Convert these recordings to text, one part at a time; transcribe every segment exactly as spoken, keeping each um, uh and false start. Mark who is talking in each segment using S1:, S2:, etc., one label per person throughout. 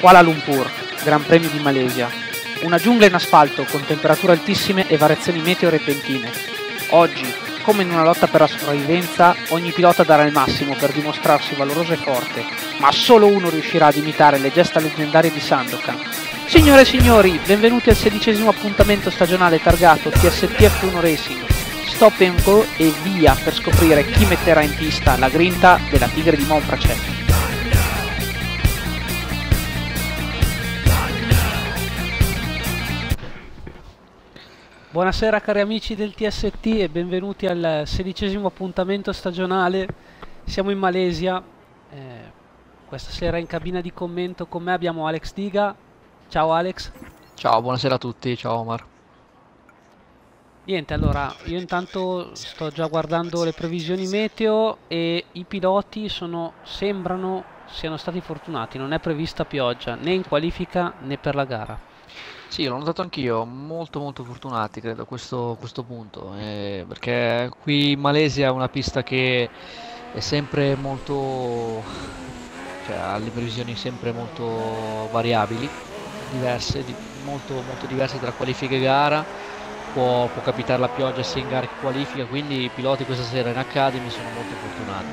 S1: Kuala Lumpur, Gran Premio di Malesia. Una giungla in asfalto con temperature altissime e variazioni meteo repentine. Oggi, come in una lotta per la sopravvivenza, ogni pilota darà il massimo per dimostrarsi valoroso e forte, ma solo uno riuscirà ad imitare le gesta leggendarie di Sandokan. Signore e signori, benvenuti al sedicesimo appuntamento stagionale targato T S T F uno Racing. Stop and go e via per scoprire chi metterà in pista la grinta della Tigre di Monfracet. Buonasera cari amici del T S T e benvenuti al sedicesimo appuntamento stagionale. Siamo in Malesia, eh, questa sera in cabina di commento con me abbiamo Alex Diga. Ciao Alex.
S2: Ciao, buonasera a tutti, ciao Omar.
S1: Niente, allora io intanto sto già guardando le previsioni meteo e i piloti sono, sembrano siano stati fortunati, non è prevista pioggia né in qualifica né per la gara.
S2: Sì, l'ho notato anch'io, molto molto fortunati credo a questo, questo punto, eh, perché qui in Malesia è una pista che è sempre molto, cioè ha le previsioni sempre molto variabili, diverse, di, molto, molto diverse tra qualifica e gara, può, può capitare la pioggia sia in gara che qualifica, quindi i piloti questa sera in Academy sono molto fortunati.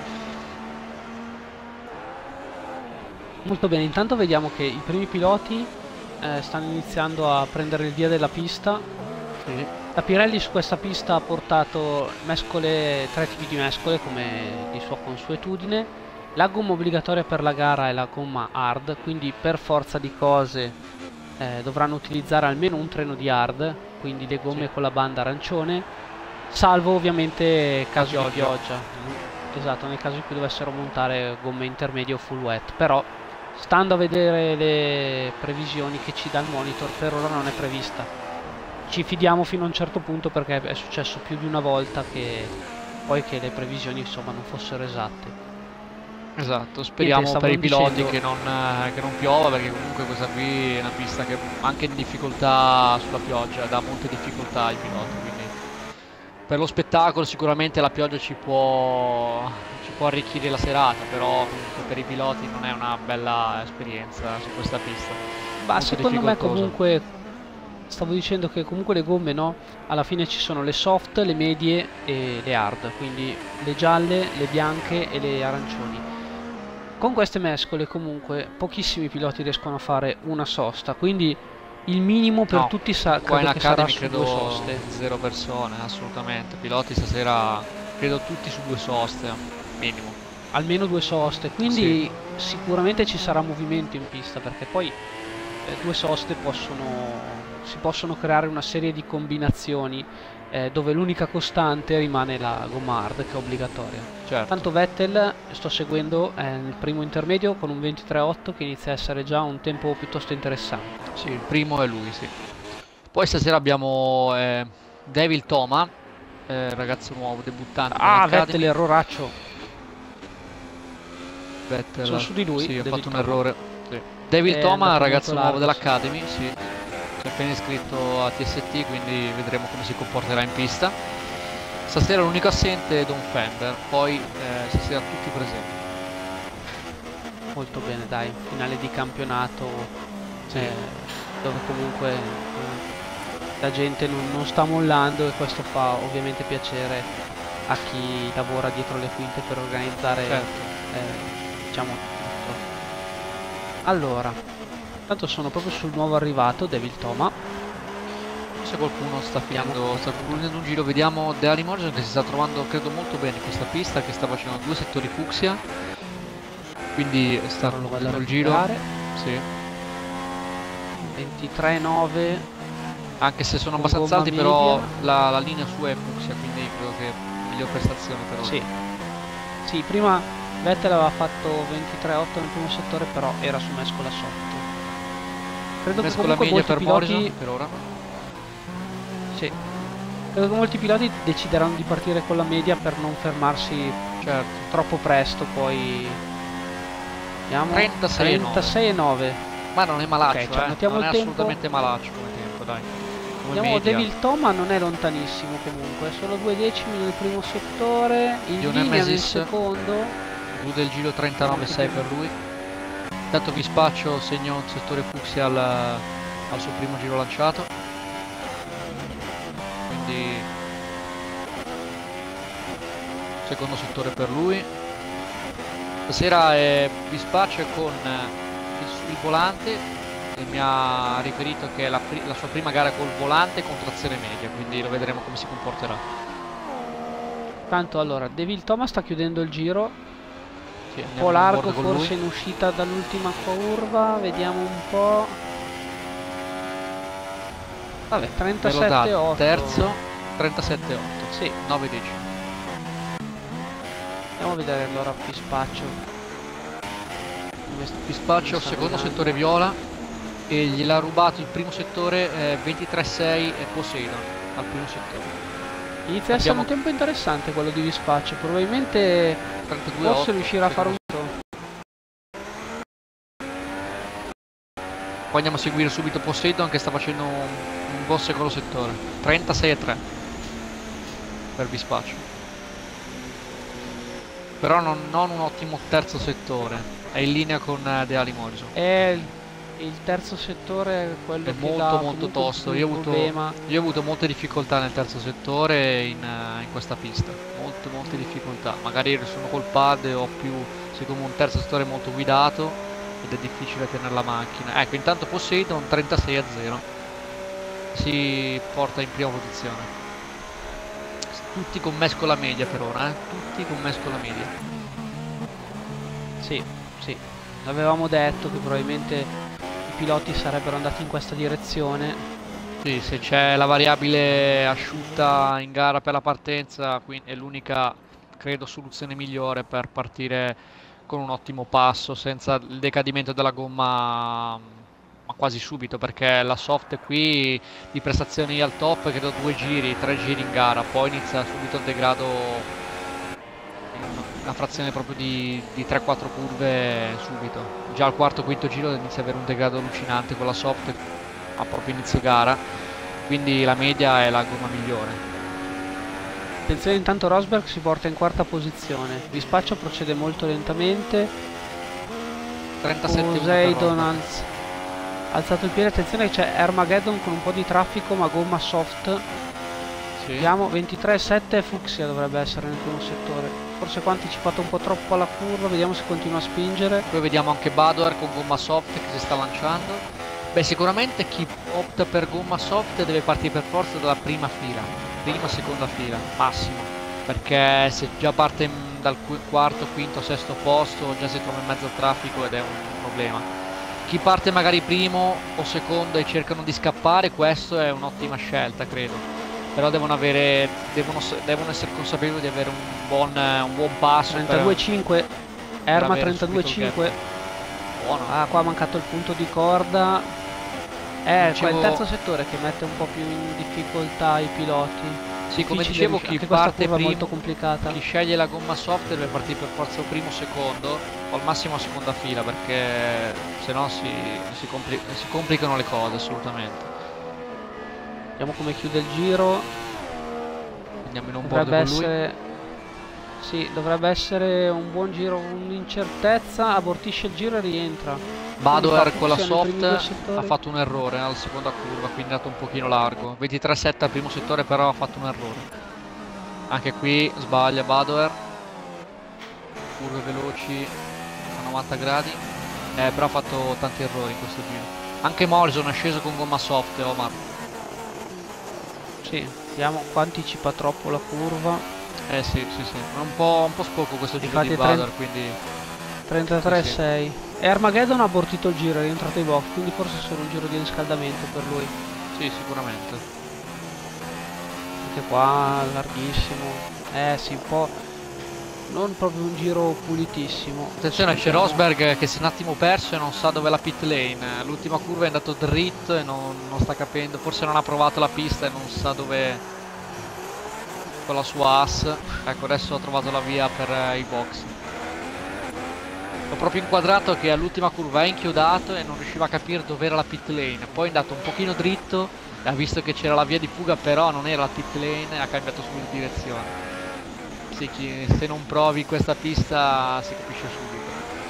S1: Molto bene, intanto vediamo che i primi piloti Eh, stanno iniziando a prendere il via della pista.
S2: Sì.
S1: La Pirelli su questa pista ha portato mescole, tre tipi di mescole come di sua consuetudine. La gomma obbligatoria per la gara è la gomma hard, quindi per forza di cose eh, dovranno utilizzare almeno un treno di hard, quindi le gomme sì. con la banda arancione, salvo ovviamente caso pioggia. di pioggia. Esatto, nel caso in cui dovessero montare gomme intermedie o full wet, però stando a vedere le previsioni che ci dà il monitor, per ora non è prevista. Ci fidiamo fino a un certo punto perché è successo più di una volta che poi che le previsioni insomma non fossero esatte.
S2: Esatto, speriamo
S1: Niente,
S2: per i piloti
S1: dicendo...
S2: che, non, eh, che non piova, perché comunque questa qui è una pista che anche in difficoltà sulla pioggia dà molte difficoltà ai piloti, quindi per lo spettacolo sicuramente la pioggia ci può, ci può arricchire la serata, però comunque per i piloti non è una bella esperienza su questa pista.
S1: Ma secondo me comunque, stavo dicendo che comunque le gomme no, alla fine ci sono le soft, le medie e le hard, quindi le gialle, le bianche e le arancioni. Con queste mescole comunque pochissimi piloti riescono a fare una sosta, quindi il minimo per
S2: no,
S1: tutti sa
S2: qua
S1: credo
S2: in
S1: che sarà
S2: Academy
S1: su
S2: credo
S1: due soste.
S2: Zero persone, assolutamente. Piloti stasera credo tutti su due soste, minimo.
S1: Almeno due soste, quindi sì. Sicuramente ci sarà movimento in pista, perché poi eh, due soste possono, si possono creare una serie di combinazioni eh, dove l'unica costante rimane la gomma hard, che è obbligatoria.
S2: Certo.
S1: Tanto Vettel sto seguendo eh, nel primo intermedio con un ventitré otto che inizia a essere già un tempo piuttosto interessante.
S2: Sì, il primo è lui, sì. Poi stasera abbiamo eh, Devil Toma, eh, ragazzo nuovo, debuttante.
S1: Ah, Vettel, erroraccio.
S2: Vettel,
S1: sono su di lui.
S2: Sì, ha
S1: David
S2: fatto un
S1: Toma.
S2: errore. Sì. Devil
S1: è
S2: Toma, ragazzo nuovo
S1: largo,
S2: dell'Academy, sì. Si è appena iscritto a T S T, quindi vedremo come si comporterà in pista. Stasera l'unico assente è Don Fender, poi eh, stasera tutti presenti.
S1: Molto bene, dai, finale di campionato, sì. eh, dove comunque eh, la gente non, non sta mollando, e questo fa ovviamente piacere a chi lavora dietro le quinte per organizzare certo. eh, diciamo tutto. Allora, tanto sono proprio sul nuovo arrivato Devil Toma.
S2: Se qualcuno sta finendo, sta concludendo un giro, vediamo Deali Morgan che si sta trovando credo molto bene in questa pista, che sta facendo due settori fucsia, quindi sta concludendo il giro. Sì.
S1: ventitré nove,
S2: anche se sono abbastanza alti, media. Però la, la linea sua è fucsia, quindi credo che miglior prestazione per
S1: sì. Sì, prima Vettel aveva fatto ventitré otto nel primo settore, però era su mescola sotto. Credo
S2: mescola
S1: che
S2: media per
S1: piloti...
S2: Morrison per ora.
S1: Sì. Credo che molti piloti decideranno di partire con la media per non fermarsi certo. troppo presto, poi vediamo trentasei e nove.
S2: Ma non è malaccio,
S1: okay, cioè,
S2: eh.
S1: notiamo
S2: non
S1: il
S2: è
S1: tempo.
S2: assolutamente malaccio come tempo, dai. Come
S1: vediamo Devil Toma, non è lontanissimo comunque, solo due decimi nel primo settore, in linea nel secondo.
S2: Giù del giro trentanove sei per lui. Intanto vi spaccio, segno un settore fucsia al, al suo primo giro lanciato. Quindi secondo settore per lui. Stasera eh, vi spaccio con il, il volante, che mi ha riferito che è la, la sua prima gara col volante con trazione media, quindi lo vedremo come si comporterà.
S1: Tanto allora, Devil Thomas sta chiudendo il giro.
S2: Sì,
S1: un po' largo forse in uscita dall'ultima curva, vediamo un po'. Vabbè, trentasette otto.
S2: Terzo, trentasette otto.
S1: Sì,
S2: nove decimi.
S1: Andiamo a vedere allora Pispaccio.
S2: Pispaccio secondo settore viola e gliel'ha rubato il primo settore eh, ventitré sei e Poseidon al primo settore.
S1: Inizia a essere un tempo interessante quello di Pispaccio, probabilmente
S2: trentadue
S1: forse riuscirà a fare un...
S2: Poi andiamo a seguire subito Poseidon che sta facendo un, un buon secondo settore, trentasei e tre per Pispaccio. Però non, non un ottimo terzo settore, è in linea con uh, De Ali Morrison.
S1: È il, il terzo settore, quello
S2: è
S1: che
S2: molto
S1: dà
S2: molto tosto. Io ho, avuto, io ho avuto molte difficoltà nel terzo settore in, uh, in questa pista, molte molte difficoltà. Magari sono col pad e ho più, secondo un terzo settore molto guidato ed è difficile tenere la macchina. Ecco, intanto Poseidon trentasei a zero si porta in prima posizione. Tutti con mescola media per ora, eh? Tutti con mescola media.
S1: Sì, sì. Avevamo detto che probabilmente i piloti sarebbero andati in questa direzione.
S2: Sì, se c'è la variabile asciutta in gara per la partenza, quindi è l'unica, credo, soluzione migliore per partire con un ottimo passo, senza il decadimento della gomma ma quasi subito, perché la soft qui di prestazioni al top credo due giri, tre giri in gara, poi inizia subito il degrado in una frazione proprio di, di tre quattro curve subito. Già al quarto quinto giro inizia ad avere un degrado allucinante con la soft a proprio inizio gara, quindi la media è la gomma migliore.
S1: Attenzione, intanto Rosberg si porta in quarta posizione, Pispaccio procede molto lentamente.
S2: trentasette
S1: Poseidon ha alzato il piede, attenzione che c'è Armageddon con un po' di traffico ma gomma soft.
S2: Sì.
S1: Vediamo, ventitré sette Fucsia dovrebbe essere nel primo settore, forse qua ha anticipato un po' troppo alla curva, vediamo se continua a spingere.
S2: Poi vediamo anche Badoer con gomma soft che si sta lanciando. Beh, sicuramente chi opta per gomma soft deve partire per forza dalla prima fila, prima seconda fila, massimo, perché se già parte dal quarto, quinto, sesto posto già si trova in mezzo al traffico ed è un problema. Chi parte magari primo o secondo e cercano di scappare, questo è un'ottima scelta, credo. Però devono avere, devono, devono essere consapevoli di avere un buon, un buon passo.
S1: trentadue cinque, Erma trentadue cinque. Buono. Ah, qua ha mancato il punto di corda. Eh, qua è il terzo settore che mette un po' più in difficoltà i piloti.
S2: Sì, come dicevo, chi parte primo,
S1: molto complicata.
S2: Chi sceglie la gomma soft deve partire per forza primo o secondo, o al massimo a seconda fila, perché se no si, si, compli si complicano le cose assolutamente.
S1: Vediamo come chiude il giro.
S2: Andiamo in un bordo con lui.
S1: Sì, dovrebbe essere un buon giro, un'incertezza, abortisce il giro e rientra.
S2: Badoer con la soft ha fatto un errore alla seconda curva, quindi è andato un pochino largo. ventitré sette al primo settore, però ha fatto un errore. Anche qui sbaglia Badoer. Curve veloci a novanta gradi, eh, però ha fatto tanti errori in questo giro. Anche Morrison è sceso con gomma soft, Omar.
S1: Sì, vediamo qua anticipa troppo la curva.
S2: Eh sì, sì, sì, è un po', un po' sporco questo giro di Badoer, quindi...
S1: trentatré sei. Sì, sì. E Armageddon ha abortito il giro, è rientrato ai box, quindi forse è solo un giro di riscaldamento per lui.
S2: Sì, sicuramente.
S1: Anche qua larghissimo. Eh sì, un po'... non proprio un giro pulitissimo.
S2: Attenzione, c'è Rosberg che si è un attimo perso e non sa dove è la pit lane. L'ultima curva è andato dritto e non, non sta capendo, forse non ha provato la pista e non sa dove... con la sua ass. Ecco, adesso ha trovato la via per uh, i box. L'ho proprio inquadrato che all'ultima curva è inchiodato e non riusciva a capire dove era la pit lane. Poi è andato un pochino dritto e ha visto che c'era la via di fuga, però non era la pit lane e ha cambiato subito direzione. Sì, chi, se non provi questa pista si capisce subito.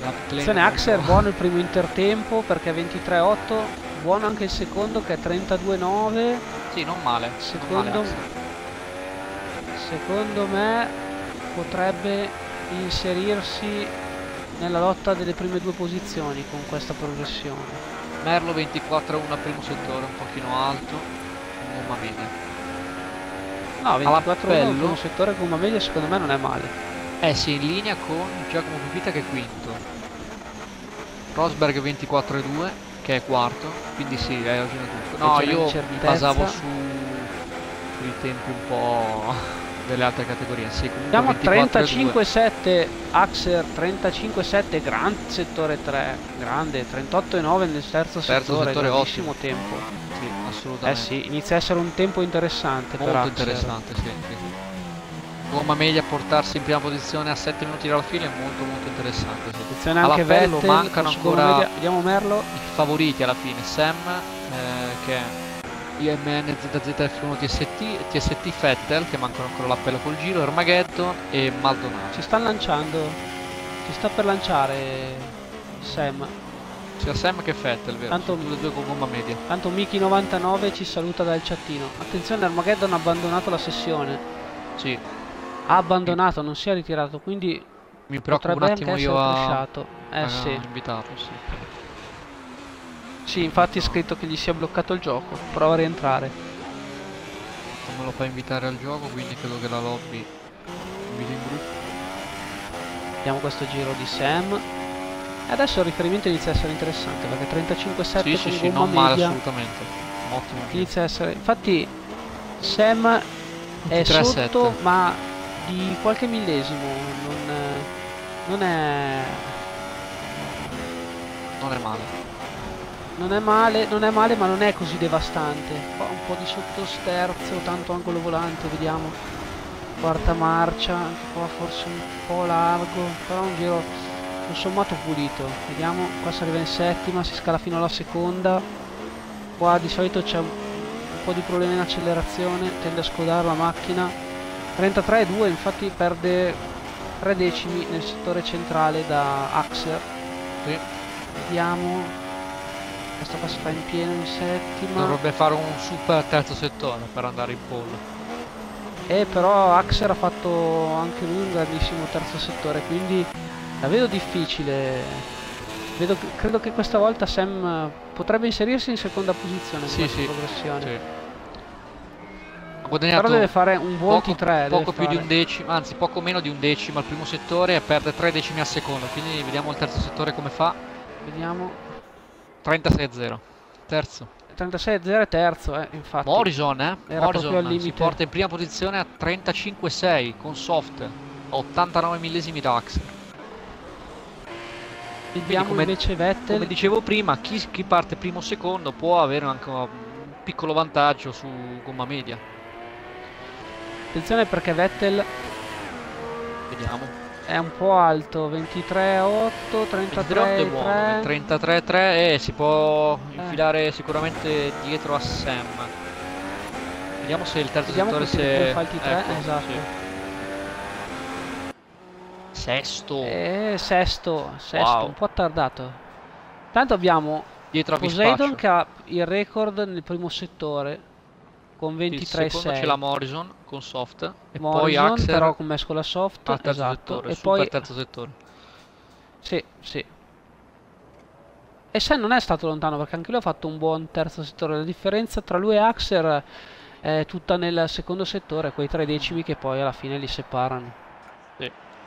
S1: Attenzione, Axer buono il primo intertempo perché è ventitré otto, buono anche il secondo che è trentadue nove.
S2: Sì, non male.
S1: Secondo,
S2: non male,
S1: secondo me potrebbe inserirsi nella lotta delle prime due posizioni con questa progressione.
S2: Merlo ventiquattro uno al primo settore, un pochino alto, gomma media.
S1: No, ventiquattro uno al primo settore con gomma media secondo me non è male.
S2: Eh sì, in linea con Giacomo Pipita che è quinto. Rosberg ventiquattro due che è quarto, quindi sì, hai ragione tutto. No, io mi basavo su sui tempi un po' delle altre categorie. Sì,
S1: andiamo a trentacinque sette Axer, trentacinque sette grande settore tre, grande, trentotto nove nel terzo, terzo settore, settore grandissimo ottimo. Tempo.
S2: Sì, assolutamente.
S1: Eh sì, inizia a essere un tempo interessante.
S2: Molto
S1: per
S2: Axer. Interessante, sì, sì. Gomma media, portarsi in prima posizione a sette minuti dalla fine è molto molto interessante. Sì.
S1: Attenzione anche Vettel,
S2: mancano ancora
S1: vediamo Merlo.
S2: I favoriti alla fine, Sam eh, che è I M N Z Z F uno T S T, T S T Vettel che mancano ancora l'appello col giro, Armageddon e Maldonado.
S1: Ci sta lanciando, ci sta per lanciare Sam.
S2: Sia Sam che Vettel, vero?
S1: Tanto,
S2: tutte e due con gomma media.
S1: Tanto Miki novantanove ci saluta dal chattino. Attenzione, Armageddon ha abbandonato la sessione.
S2: Sì.
S1: Ha abbandonato, non si è ritirato, quindi
S2: mi preoccupa un attimo io a...
S1: Eh
S2: a
S1: sì.
S2: invitarlo, sì.
S1: Sì, infatti è scritto che gli sia bloccato il gioco. Prova a rientrare.
S2: Non me lo fa invitare al gioco, quindi credo che la lobby inviti in gruppo.
S1: Vediamo questo giro di Sam. E adesso il riferimento inizia a essere interessante perché trentacinque sette
S2: sì,
S1: con
S2: sì,
S1: gomma
S2: sì, non
S1: media.
S2: male assolutamente. Ottimo.
S1: Inizia a essere. Infatti Sam è sotto, ma di qualche millesimo. Non, non è.
S2: Non è male.
S1: Non è male, non è male, ma non è così devastante. Qua un po' di sottosterzo, tanto angolo volante, vediamo. Quarta marcia, anche qua forse un po' largo, però un giro tutto sommato pulito. Vediamo, qua si arriva in settima, si scala fino alla seconda. Qua di solito c'è un, un po' di problemi in accelerazione, tende a scodare la macchina. trentatré due, infatti perde tre decimi nel settore centrale da Axer.
S2: Sì.
S1: Vediamo. Questa qua si fa in pieno in settima.
S2: Dovrebbe fare un super terzo settore per andare in pole.
S1: E però Axer ha fatto anche lui un grandissimo terzo settore, quindi la vedo difficile. Vedo, credo che questa volta Sam potrebbe inserirsi in seconda posizione in
S2: sì,
S1: questa
S2: sì,
S1: progressione.
S2: Sì. Ha guadagnato
S1: però deve fare un buon
S2: poco,
S1: T tre.
S2: Poco più
S1: fare.
S2: di un decimo, anzi poco meno di un decimo al primo settore e perde tre decimi al secondo. Quindi vediamo il terzo settore come fa.
S1: Vediamo.
S2: trentasei a zero, terzo.
S1: trentasei a zero è terzo, eh, infatti.
S2: Morrison, eh?
S1: Era
S2: Morrison
S1: al limite.
S2: si porta in prima posizione a trentacinque sei con soft, ottantanove millesimi da Axer.
S1: Vediamo come, invece Vettel.
S2: Come dicevo prima, chi, chi parte primo o secondo può avere anche un piccolo vantaggio su gomma media.
S1: Attenzione perché Vettel
S2: vediamo.
S1: È un po' alto, ventitré otto, trentatré tre.
S2: trentatré tre e si può infilare eh. sicuramente dietro a Sam. Vediamo se il terzo
S1: Vediamo
S2: settore se
S1: fa il T tre,
S2: ecco,
S1: esatto.
S2: Sì. Sesto.
S1: Eh, sesto, sesto,
S2: wow.
S1: Un po' tardato. Tanto abbiamo
S2: dietro a
S1: Poseidon che ha il record nel primo settore con ventitré sei.
S2: Il secondo c'è la Morrison con soft e
S1: Morrison,
S2: poi Axer
S1: però con mescola soft,
S2: al terzo
S1: esatto.
S2: settore,
S1: E
S2: super
S1: poi
S2: terzo settore.
S1: Sì, sì. E Sen non è stato lontano perché anche lui ha fatto un buon terzo settore. La differenza tra lui e Axer è tutta nel secondo settore, quei tre decimi che poi alla fine li separano.
S2: Sì.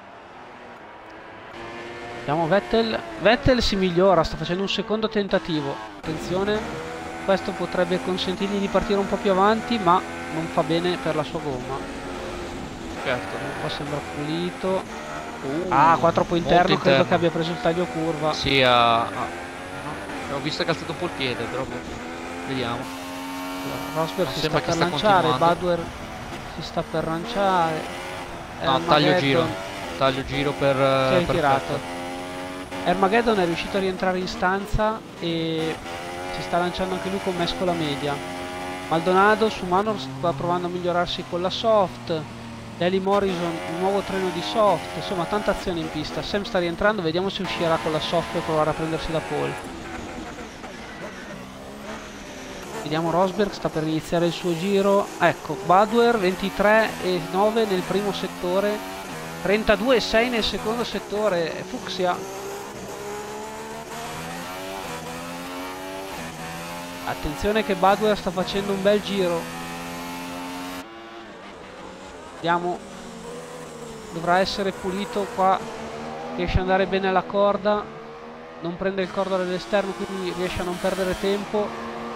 S1: Vediamo Vettel. Vettel si migliora, sta facendo un secondo tentativo. Attenzione, questo potrebbe consentirgli di partire un po' più avanti, ma non fa bene per la sua gomma.
S2: Certo.
S1: Qua sembra pulito.
S2: Uh,
S1: ah, quattro po' interno,
S2: interno,
S1: credo che abbia preso il taglio curva.
S2: Sì, ha... Uh, no, ho visto che ha alzato un po' il piede, però vediamo.
S1: Allora, Rosberg si sta per sta lanciare, Badwer si sta per lanciare.
S2: No, taglio giro. Taglio giro per...
S1: Si è ritirato. Armageddon è riuscito a rientrare in stanza e si sta lanciando anche lui con mescola media. Maldonado su Manor sta provando a migliorarsi con la soft. Daly Morrison, un nuovo treno di soft, insomma tanta azione in pista. Sam sta rientrando, vediamo se uscirà con la soft per provare a prendersi la pole. Vediamo Rosberg, sta per iniziare il suo giro. Ecco, Badwer ventitré e nove nel primo settore, trentadue e sei nel secondo settore. Fucsia. Attenzione che Badwer sta facendo un bel giro. Vediamo, dovrà essere pulito qua, riesce ad andare bene alla corda, non prende il cordo dall'esterno, quindi riesce a non perdere tempo.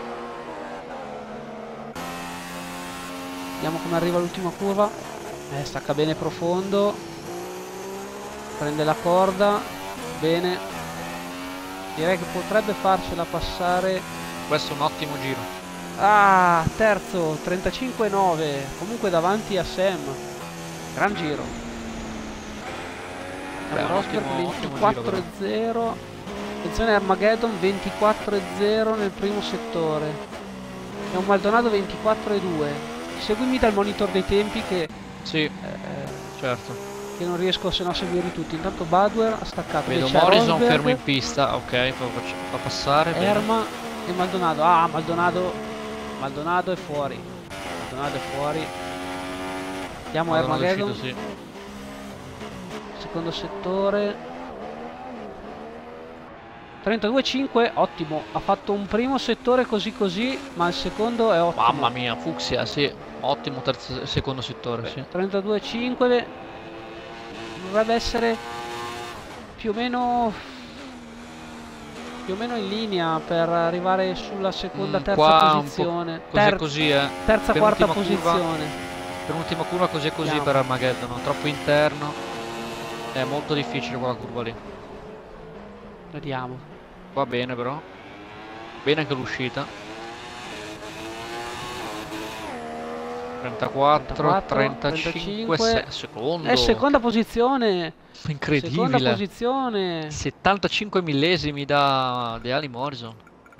S1: Vediamo come arriva l'ultima curva. Eh, stacca bene profondo, prende la corda bene, direi che potrebbe farcela passare.
S2: Questo è un ottimo giro.
S1: Ah, terzo, trentacinque e nove, comunque davanti a Sam. Gran giro.
S2: Beh,
S1: Rosberg
S2: ottimo,
S1: ventiquattro e zero. Attenzione Armageddon ventiquattro e zero nel primo settore. E un Maldonado ventiquattro e due. Seguimi dal monitor dei tempi che...
S2: Sì,
S1: eh,
S2: certo.
S1: Che non riesco se no a seguirli tutti. Intanto Badwer ha staccato.
S2: Vedo Morrison fermo in pista, ok, fa, fa passare.
S1: Erma bene. E Maldonado. Ah, Maldonado... Maldonado è fuori. Maldonado è fuori. Andiamo a Armageddon.
S2: Sì.
S1: Secondo settore. trentadue e cinque, ottimo. Ha fatto un primo settore così così, ma il secondo è ottimo.
S2: Mamma mia, Fucsia, sì. Ottimo terzo, secondo settore, sì.
S1: trentadue e cinque. Dovrebbe essere più o meno... più o meno in linea per arrivare sulla seconda,
S2: mm,
S1: terza posizione.
S2: Così Ter così, eh.
S1: Terza,
S2: per
S1: quarta posizione.
S2: Curva, per un'ultima curva così e così. Andiamo. Per Armageddon, troppo interno. È molto difficile quella curva lì.
S1: Vediamo.
S2: Va bene però. Bene anche l'uscita. trentaquattro, trentacinque, secondo.
S1: È seconda posizione.
S2: Incredibile.
S1: Seconda posizione.
S2: settantacinque millesimi da Daly Morrison.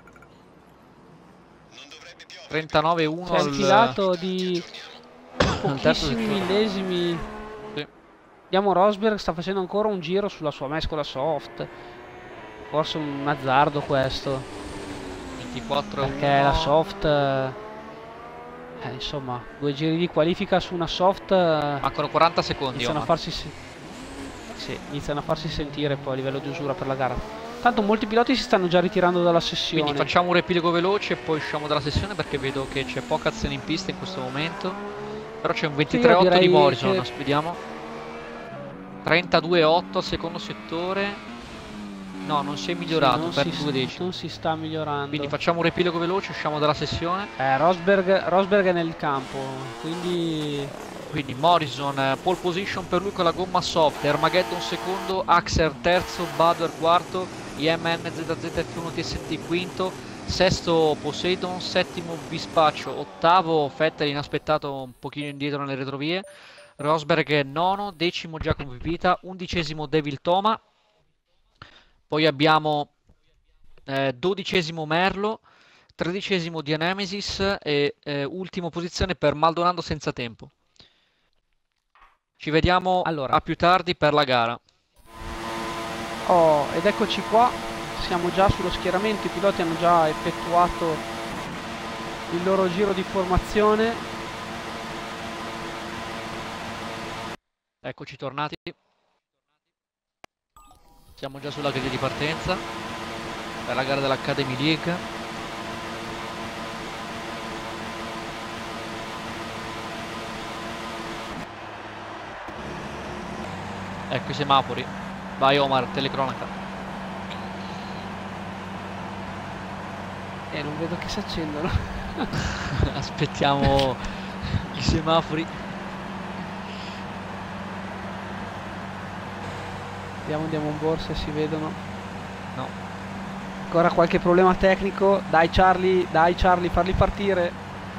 S2: trentanove e uno.
S1: C'è un filato di pochissimi millesimi.
S2: Sì.
S1: Vediamo Rosberg, sta facendo ancora un giro sulla sua mescola soft. Forse un azzardo questo.
S2: ventiquattro
S1: perché uno. La soft... Eh, insomma, due giri di qualifica su una soft.
S2: Mancano quaranta secondi.
S1: Iniziano a farsi, se... sì, iniziano a farsi sentire poi a livello di usura per la gara. Tanto molti piloti si stanno già ritirando dalla sessione.
S2: Quindi facciamo un riepilogo veloce e poi usciamo dalla sessione, perché vedo che c'è poca azione in pista in questo momento. Però c'è un ventitré otto di Morrison, che... vediamo. trentadue otto secondo settore. No, non si è migliorato,
S1: sì,
S2: per due decimi.
S1: Non si sta migliorando.
S2: Quindi facciamo un riepilogo veloce, usciamo dalla sessione.
S1: Eh, Rosberg, Rosberg è nel campo, quindi...
S2: Quindi Morrison, pole position per lui con la gomma soft, Armageddon secondo, Axer terzo, Badwer quarto, I M N Z Z F uno T S T quinto, sesto Poseidon, settimo Bispaccio, ottavo Vettel inaspettato un pochino indietro nelle retrovie, Rosberg nono, decimo Giacomo Pipita, undicesimo Devil Toma. Poi abbiamo eh, dodicesimo Merlo, tredicesimo Dianemesis e eh, ultima posizione per Maldonado senza tempo. Ci vediamo allora a più tardi per la gara.
S1: Oh, ed eccoci qua, siamo già sullo schieramento, i piloti hanno già effettuato il loro giro di formazione.
S2: Eccoci tornati. Siamo già sulla griglia di partenza per la gara dell'Academy League. Ecco i semafori. Vai Omar, telecronaca.
S1: E eh, non vedo che si accendono.
S2: Aspettiamo i semafori.
S1: Vediamo, andiamo in borsa, si vedono.
S2: No.
S1: Ancora qualche problema tecnico. Dai Charlie, dai Charlie, farli partire.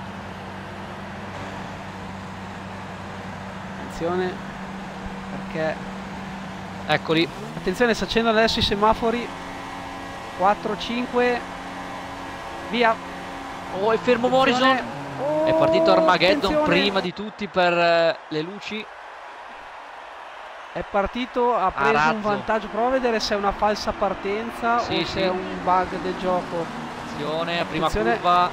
S1: Attenzione, perché...
S2: Eccoli.
S1: Attenzione, si accendono adesso i semafori. quattro, cinque. Via.
S2: Oh, è fermo Morrison.
S1: Oh,
S2: È partito Armageddon
S1: attenzione.
S2: prima di tutti per eh, le luci.
S1: È partito, ha preso
S2: razzo.
S1: un vantaggio. Prova a vedere se è una falsa partenza
S2: Sì,
S1: o
S2: sì.
S1: se è un bug del gioco.
S2: Attenzione, prima
S1: Attenzione.
S2: curva.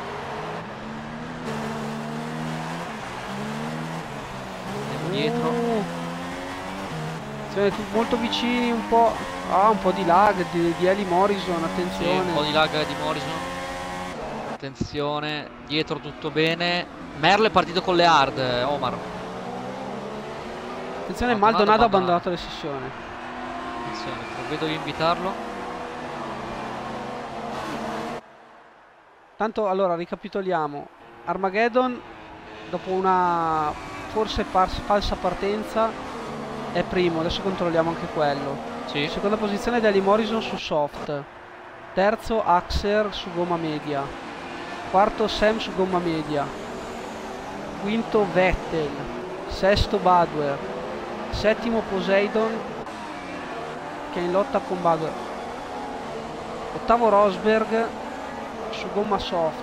S2: Andiamo dietro.
S1: Uh. Attenzione, tu molto vicini, un po'. Ah, un po' di lag di, di Eli Morrison, attenzione.
S2: Sì, un po' di lag di Morrison. Attenzione, dietro tutto bene. Merle è partito con le hard, Omar.
S1: Attenzione,
S2: Maldonado
S1: Maldonado ha
S2: abbandonato.
S1: abbandonato la sessione.
S2: Attenzione, provvedo io invitarlo.
S1: Tanto, allora, ricapitoliamo. Armageddon, dopo una forse falsa partenza, è primo. Adesso controlliamo anche quello.
S2: Sì.
S1: Seconda posizione Eli Morrison su soft. Terzo Axer su gomma media. Quarto Sam su gomma media. Quinto Vettel. Sesto Badwer. Settimo Poseidon, che è in lotta con Badwer. Ottavo Rosberg su gomma soft.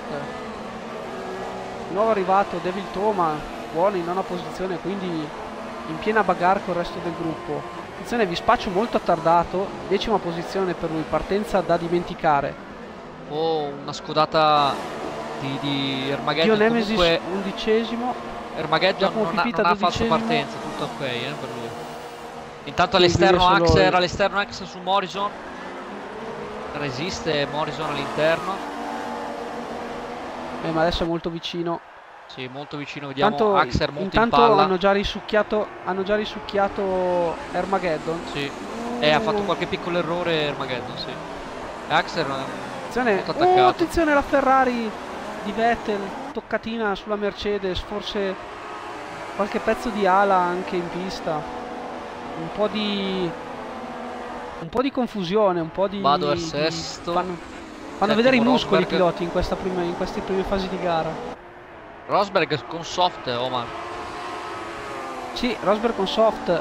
S1: Nuovo arrivato Devil Toma, buono in nona posizione, quindi in piena bagarre con il resto del gruppo. Attenzione, vi spaccio molto attardato, decima posizione per lui, partenza da dimenticare.
S2: Oh, una scodata di, di Armageddon.
S1: Dio Nemesis
S2: comunque
S1: undicesimo.
S2: Armageddon non ha, non ha falsa partenza, tutto ok eh, per lui. Intanto all'esterno Axer, all'esterno Axer su Morrison. Resiste Morrison all'interno.
S1: Eh, ma adesso è molto vicino.
S2: Sì, molto vicino, vediamo
S1: Tanto,
S2: Axer molto
S1: intanto
S2: in palla.
S1: hanno già risucchiato, hanno già risucchiato Armageddon.
S2: Sì. E ha fatto qualche piccolo errore Armageddon, sì. Axer
S1: attenzione,
S2: molto attaccato.
S1: Oh, attenzione la Ferrari di Vettel, toccatina sulla Mercedes, forse qualche pezzo di ala anche in pista. Un po' di un po' di confusione, un po' di,
S2: Vado
S1: di
S2: sesto.
S1: fanno, fanno vedere i muscoli i
S2: Rosberg.
S1: piloti in questa prima, in queste prime fasi di gara.
S2: Rosberg con soft, Omar.
S1: Sì, Rosberg con soft.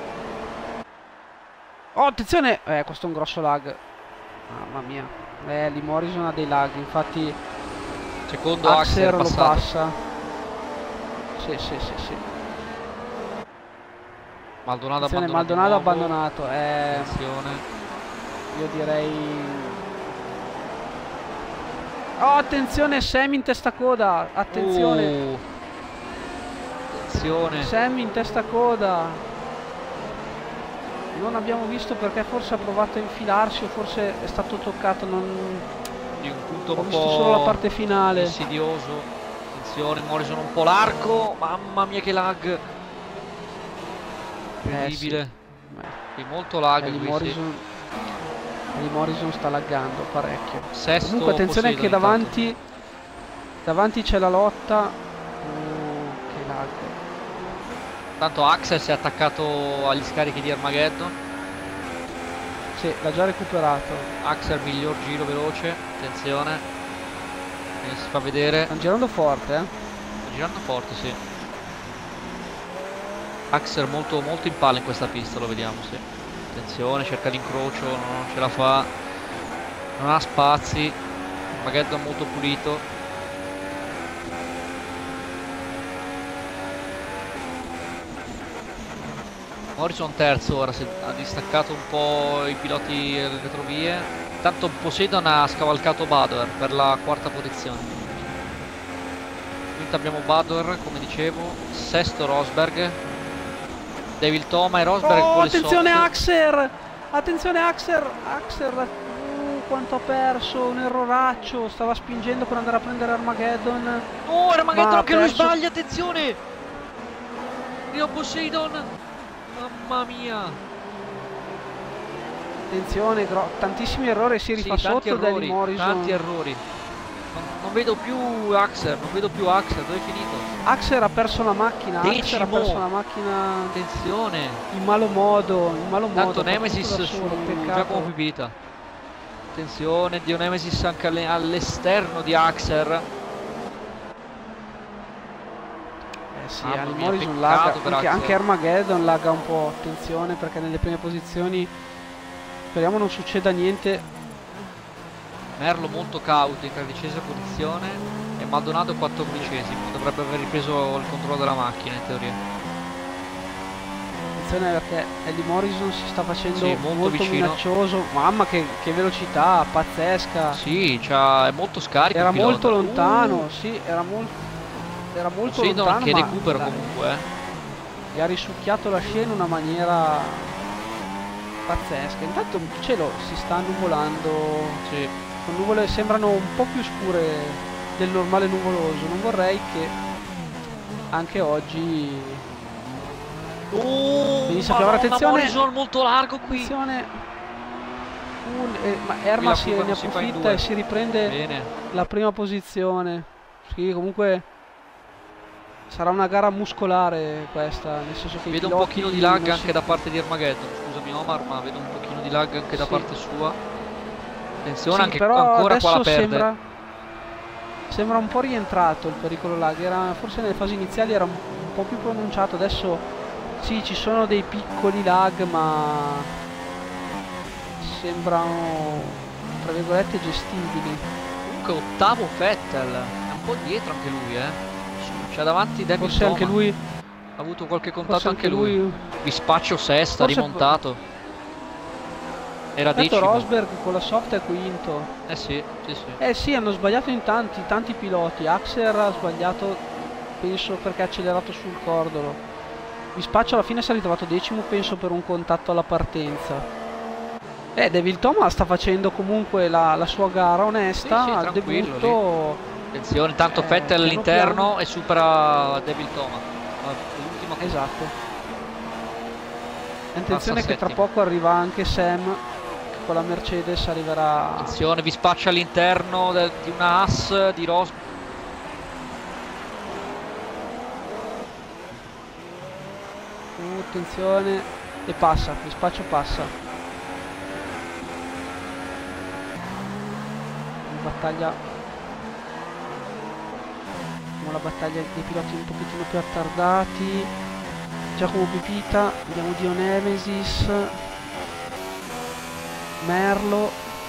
S1: Oh, attenzione! Eh, questo è un grosso lag. Mamma mia. Eh, Eli Morrison ha dei lag, infatti
S2: secondo
S1: Axer
S2: Axer
S1: lo passa. Sì, sì, sì, sì.
S2: Maldonado
S1: attenzione,
S2: abbandonato.
S1: Maldonado abbandonato. Eh,
S2: attenzione.
S1: Io direi... Oh, attenzione, Sam in testa coda. Attenzione.
S2: Uh, attenzione.
S1: Sam in testa coda. Non abbiamo visto perché forse ha provato a infilarsi o forse è stato toccato. Non...
S2: Di un punto
S1: Ho
S2: un
S1: visto
S2: po'
S1: solo la parte finale.
S2: insidioso. Attenzione, Morrison un po' l'arco. Mamma mia che lag. Incredibile.
S1: Eh, sì.
S2: Sì, molto lag
S1: Eli
S2: qui,
S1: Morrison,
S2: sì.
S1: Eli Morrison sta laggando parecchio.
S2: Sesto
S1: Comunque attenzione
S2: Poseidon
S1: che davanti davanti c'è la lotta. Uh, che lag.
S2: Tanto Axel si è attaccato agli scarichi di Armageddon.
S1: Sì, l'ha già recuperato.
S2: Axel miglior giro veloce. Attenzione. E si fa vedere.
S1: Stanno girando forte, eh.
S2: Sta girando forte, sì. Axel molto, molto in palla in questa pista, lo vediamo, sì. Attenzione, cerca l'incrocio, non ce la fa. Non ha spazi. Armageddon molto pulito. Morrison terzo, ora si ha distaccato un po' i piloti alle retrovie. Tanto Poseidon ha scavalcato Badwer per la quarta posizione. Quinto abbiamo Badwer, come dicevo. Sesto Rosberg. Devil Toma e Rosberg.
S1: Oh,
S2: con le
S1: attenzione
S2: soft.
S1: Axer! Attenzione Axer! Axer, uh, quanto ha perso, un erroraccio. Stava spingendo per andare a prendere Armageddon.
S2: Oh, Armageddon che lui
S1: perso...
S2: sbaglia, attenzione! Dio Poseidon. Mamma mia.
S1: Attenzione, tantissimi errori, si rifà
S2: sì,
S1: sotto da Eli Morrison.
S2: Tanti errori. Non, non vedo più Axel, non vedo più Axel, dove è finito?
S1: Axel ha perso la macchina,
S2: Decimo.
S1: Axel ha perso la macchina.
S2: Attenzione.
S1: In malo modo, in malo modo.
S2: Tanto Nemesis
S1: solo,
S2: su
S1: peccato.
S2: Giacomo Pipita. Attenzione, Dio Nemesis anche all'esterno di Axel.
S1: Eh sì,
S2: Mamma
S1: Eli
S2: mia,
S1: Morrison
S2: peccato
S1: laga,
S2: per
S1: anche,
S2: Axel.
S1: anche Armageddon laga un po', attenzione perché nelle prime posizioni speriamo non succeda niente.
S2: Merlo molto cauto in tredicesima posizione e e Maldonado quattordicesimo. Dovrebbe aver ripreso il controllo della macchina in teoria.
S1: Attenzione perché Eddie Morrison si sta facendo
S2: Sì, molto
S1: molto
S2: vicino.
S1: minaccioso. Mamma che, che velocità, pazzesca.
S2: Sì, c'ha- è molto scarico
S1: Era
S2: il pilota.
S1: molto lontano,
S2: Uh,
S1: sì, era molto, era molto
S2: Poseidon
S1: lontano,
S2: che
S1: ma
S2: recupero
S1: dai,
S2: comunque, eh.
S1: gli ha risucchiato la scia in una maniera pazzesca. Intanto il cielo si sta nuvolando,
S2: Sì.
S1: con nuvole sembrano un po' più scure del normale nuvoloso. Non vorrei che anche oggi
S2: Oh,
S1: venisse a piovere. Attenzione,
S2: Morrison molto largo qui.
S1: attenzione. Un- eh, ma Erma
S2: la
S1: si,
S2: curva
S1: ne
S2: non si fa in
S1: approfitta
S2: due.
S1: e si riprende
S2: Bene.
S1: la prima posizione. Sì, comunque sarà una gara muscolare questa, nel senso che i
S2: Vedo un
S1: piloti
S2: pochino di lag
S1: non
S2: anche
S1: si-
S2: da parte di Armageddon. Scusami Omar, ma vedo un pochino di lag anche da
S1: Sì.
S2: parte sua. Attenzione,
S1: Sì,
S2: anche
S1: però
S2: ancora qua la
S1: adesso
S2: perde.
S1: sembra sembra un po' rientrato il pericolo lag. Era, forse nelle fasi iniziali era un, un po' più pronunciato. Adesso sì, ci sono dei piccoli lag, ma sembrano tra virgolette gestibili.
S2: Comunque ottavo Vettel. È un po' dietro anche lui, eh. C'ha davanti David
S1: Forse anche
S2: Thomas.
S1: lui,
S2: Ha avuto qualche contatto
S1: forse
S2: anche lui. Bispaccio sesta,
S1: Forse-
S2: rimontato. Era
S1: Certo,
S2: decimo.
S1: Rosberg con la soft è quinto.
S2: Eh sì, sì, sì.
S1: Eh sì, hanno sbagliato in tanti, tanti piloti. Axel ha sbagliato, penso perché ha accelerato sul cordolo. Bispaccio alla fine si è ritrovato decimo, penso per un contatto alla partenza. Eh, David Thomas sta facendo comunque la, la sua gara onesta,
S2: Sì, sì,
S1: al
S2: tranquillo
S1: debutto.
S2: Attenzione, tanto
S1: Eh,
S2: Vettel
S1: piano
S2: all'interno
S1: piano.
S2: e supera David Thomas. Ma l'ultima curva.
S1: Esatto. E attenzione
S2: Passa
S1: che tra
S2: settimo.
S1: poco arriva anche Sam, che con la Mercedes arriverà.
S2: Attenzione, vi spaccia all'interno de- di una Haas di Ros.
S1: Uh, attenzione. E passa, il spaccio passa. Una battaglia. Vediamo la battaglia dei piloti un pochettino più attardati. Giacomo Pipita, abbiamo Dio Nemesis, Merlo.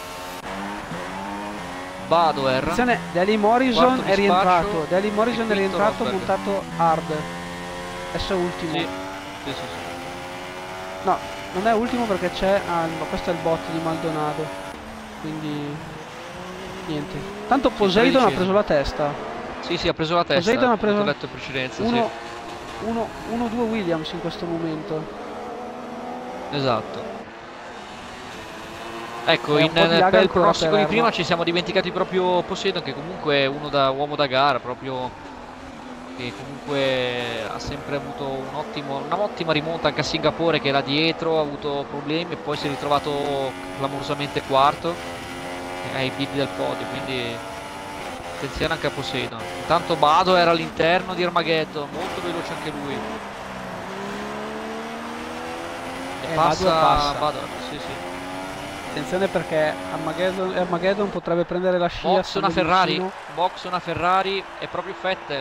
S2: Badoer.
S1: Attenzione, Daly Morrison
S2: Quarto
S1: è rientrato.
S2: dispaccio.
S1: Daly Morrison
S2: E
S1: è
S2: quinto
S1: rientrato,
S2: Rosberg.
S1: montato hard. Adesso è ultimo.
S2: Sì, sì, sì, sì.
S1: No, non è ultimo perché c'è. Ah, no, questo è il bot di Maldonado. Quindi niente. Tanto Poseidon ha
S2: tredicesimo.
S1: preso la testa.
S2: Sì, sì, ha preso la testa.
S1: Poseidon ha preso-
S2: Ho letto in precedenza,
S1: Uno, uno, uno, due Williams in questo momento.
S2: sì. Esatto. Ecco,
S1: È
S2: in,
S1: un po' di
S2: nel
S1: lag
S2: per il
S1: ancora
S2: pronostico
S1: per
S2: di
S1: Erma.
S2: prima ci siamo dimenticati proprio Poseidon, che comunque è uno da uomo da gara, proprio che comunque ha sempre avuto un ottimo, un'ottima rimonta anche a Singapore, che era dietro, ha avuto problemi e poi si è ritrovato clamorosamente quarto ai piedi del podio, quindi attenzione anche a Poseidon. Intanto Bado era all'interno di Armageddon, molto veloce anche lui. E
S1: Eh,
S2: passa,
S1: Bado passa.
S2: Bado, sì sì.
S1: Attenzione perché Armageddon, Armageddon potrebbe prendere la scia.
S2: Box una
S1: stando
S2: Ferrari,
S1: vicino.
S2: box una Ferrari, è proprio Vettel.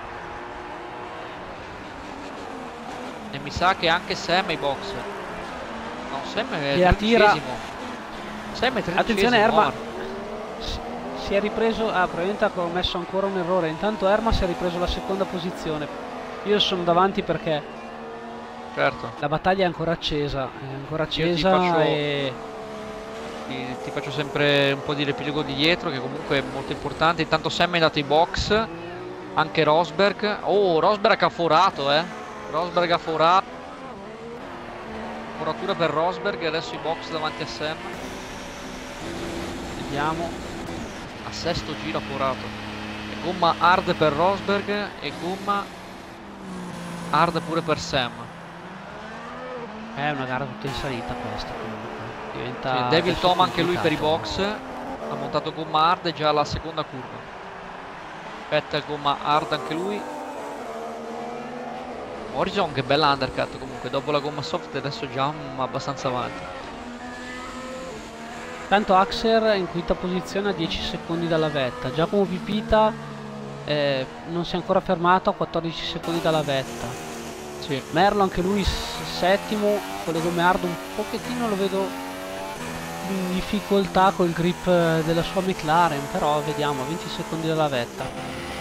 S2: E mi sa che anche Sam è in box. No, Sam è
S1: Gliela tira.
S2: tredicesimo. Sam è tredicesimo.
S1: Attenzione, Erma.
S2: Omar.
S1: Si- Si è ripreso. Ah, probabilmente ha commesso ancora un errore. Intanto Erma si è ripreso la seconda posizione. Io sono davanti perché
S2: Certo,
S1: la battaglia è ancora accesa. È ancora
S2: ti
S1: accesa
S2: faccio-
S1: e.
S2: ti, ti faccio sempre un po' di riepilogo di dietro, che comunque è molto importante. Intanto Sam è andato in box. Anche Rosberg. Oh, Rosberg ha forato, eh. Rosberg ha forato. Foratura per Rosberg, adesso in box davanti a Sam.
S1: Vediamo.
S2: A sesto giro ha forato. E gomma hard per Rosberg e gomma hard pure per Sam.
S1: È una gara tutta in salita questa comunque. Diventa.
S2: Sì, David
S1: adesso
S2: Tom anche lui per i
S1: complicato.
S2: box. Ha montato gomma hard, è già alla seconda curva. Vettel gomma hard anche lui. Morrison che bella undercut comunque. Dopo la gomma soft adesso già mm, abbastanza avanti.
S1: Tanto Axer in quinta posizione a dieci secondi dalla vetta. Giacomo Pipita eh, non si è ancora fermato a quattordici secondi dalla vetta.
S2: Sì.
S1: Merlo anche lui s- settimo con le gomme hard, un pochettino lo vedo in difficoltà col grip eh, della sua McLaren, però vediamo, a venti secondi dalla vetta.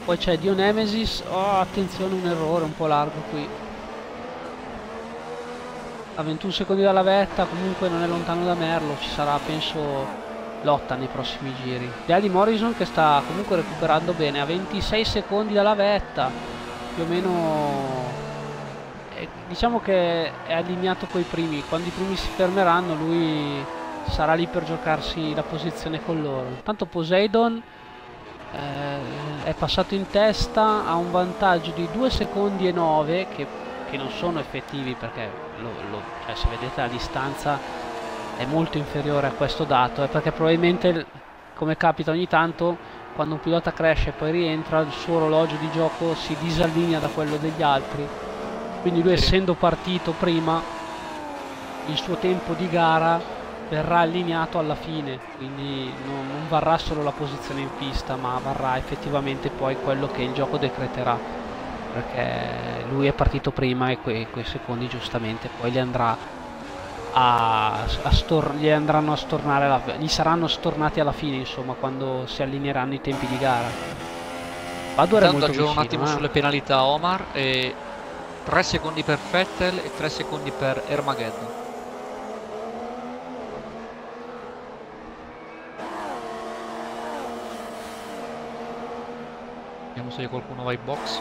S1: Poi c'è Dio Nemesis. Oh, attenzione, un errore un po' largo qui. A ventuno secondi dalla vetta, comunque non è lontano da Merlo, ci sarà penso lotta nei prossimi giri. Deali Morrison che sta comunque recuperando bene, a ventisei secondi dalla vetta, più o meno eh, diciamo che è allineato coi primi, quando i primi si fermeranno lui sarà lì per giocarsi la posizione con loro. Intanto Poseidon eh, è passato in testa, ha un vantaggio di due secondi e nove che, che non sono effettivi perché lo, lo, cioè, se vedete la distanza è molto inferiore a questo dato, è perché probabilmente, come capita ogni tanto, quando un pilota cresce e poi rientra, il suo orologio di gioco si disallinea da quello degli altri, quindi lui, sì, essendo partito prima, il suo tempo di gara verrà allineato alla fine, quindi non, non varrà solo la posizione in pista, ma varrà effettivamente poi quello che il gioco decreterà, perché lui è partito prima e quei, quei secondi giustamente poi li andrà A, a stor gli andranno a stornare la, gli saranno stornati alla fine, insomma, quando si allineeranno i tempi di gara. Badoer è molto vicino,
S2: aggiorno un attimo
S1: eh.
S2: sulle penalità Omar, e tre secondi per Vettel e tre secondi per Ermageddon. Vediamo se qualcuno va in box.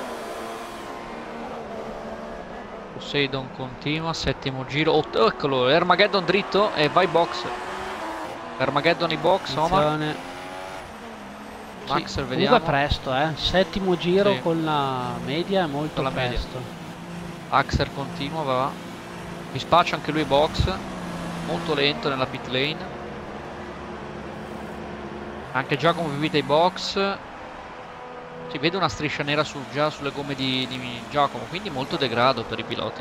S2: Poseidon continua, settimo giro, oh, eccolo, Ermageddon dritto e vai box. Ermageddon in box, Omar.
S1: Max, sì, vediamo. Comunque è presto, eh. Settimo giro, sì, con la media è molto la presto.
S2: Media. Axel continua, va. Mi spaccia anche lui box, molto lento nella pit lane. Anche Giacomo Vivita in box. Si vede una striscia nera su, già sulle gomme di, di Giacomo, quindi molto degrado per i piloti.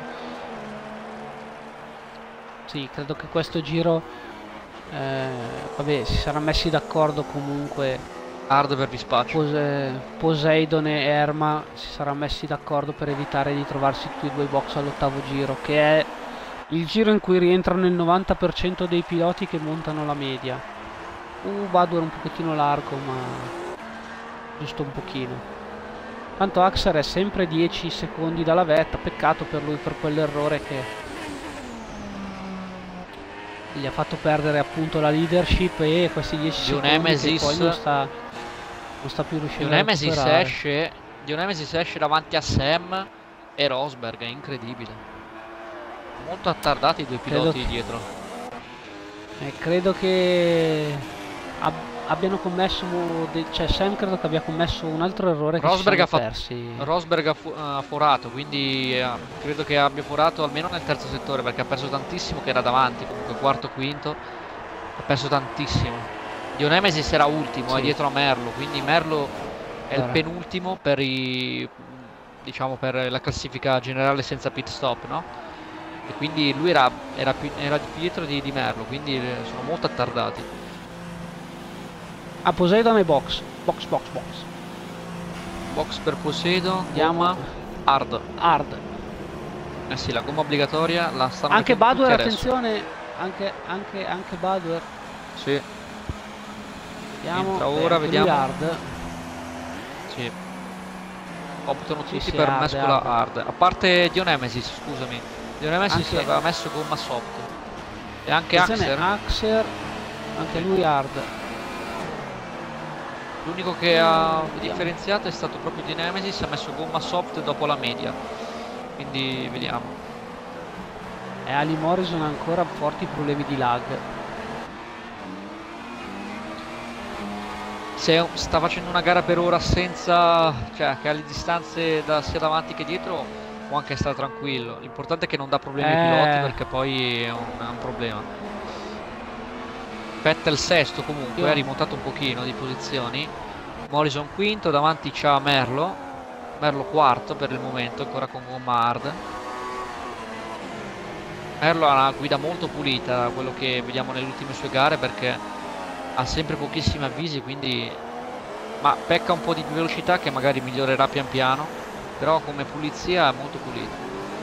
S1: Sì, credo che questo giro eh, vabbè, si saranno messi d'accordo comunque.
S2: Hard per dispaccio.
S1: Pose, Poseidon e Erma si saranno messi d'accordo per evitare di trovarsi tutti e due box all'ottavo giro, che è il giro in cui rientrano il novanta per cento dei piloti che montano la media. Uh, Badoer un pochettino largo, ma giusto un pochino. Tanto Axel è sempre dieci secondi dalla vetta, peccato per lui per quell'errore che gli ha fatto perdere appunto la leadership, e questi dieci secondi che poi non sta, non sta più riuscendo a recuperare.
S2: Esce, Dionemesis esce davanti a Sam e Rosberg, è incredibile. Molto attardati i due piloti credo dietro.
S1: Che, eh, credo che ab abbiano commesso, cioè Sam credo che abbia commesso un altro errore.
S2: Rosberg
S1: che
S2: ha persi. Rosberg ha, fu ha forato, quindi eh, credo che abbia forato almeno nel terzo settore, perché ha perso tantissimo, che era davanti, comunque quarto, quinto, ha perso tantissimo. Dionemesis era ultimo, sì, è dietro a Merlo, quindi Merlo è allora il penultimo per i, diciamo, per la classifica generale senza pit stop, no? E quindi lui era, era, più, era più dietro di, di Merlo, quindi sono molto attardati.
S1: A Poseidon e box, box, box, box.
S2: Box per Poseidon,
S1: andiamo.
S2: Hard.
S1: Hard.
S2: Eh sì, la gomma obbligatoria la stanno
S1: anche Badoer, attenzione, anche, anche, anche Badoer.
S2: Sì.
S1: Vediamo.
S2: Entra ora, vediamo.
S1: Hard.
S2: Sì. Optano tutti
S1: sì, sì,
S2: per
S1: hard,
S2: mescola
S1: hard.
S2: hard. A parte Dionemesis, scusami. Dionemesis
S1: anche...
S2: aveva messo gomma soft. E anche Axel.
S1: Axel, anche lui hard.
S2: L'unico che ha differenziato è stato proprio di Nemesis, ha messo gomma soft dopo la media. Quindi vediamo.
S1: E Ali Morrison ha ancora forti problemi di lag.
S2: Se sta facendo una gara per ora senza, cioè che ha le distanze da sia davanti che dietro, può anche stare tranquillo. L'importante è che non dà problemi
S1: eh...
S2: ai piloti, perché poi è un, è un problema. Vettel sesto comunque, ha rimontato un pochino di posizioni. Morrison quinto, davanti c'ha Merlo. Merlo quarto per il momento, ancora con gomma hard. Merlo ha una guida molto pulita, quello che vediamo nelle ultime sue gare, perché ha sempre pochissimi avvisi, quindi ma pecca un po' di velocità, che magari migliorerà pian piano, però come pulizia è molto pulita.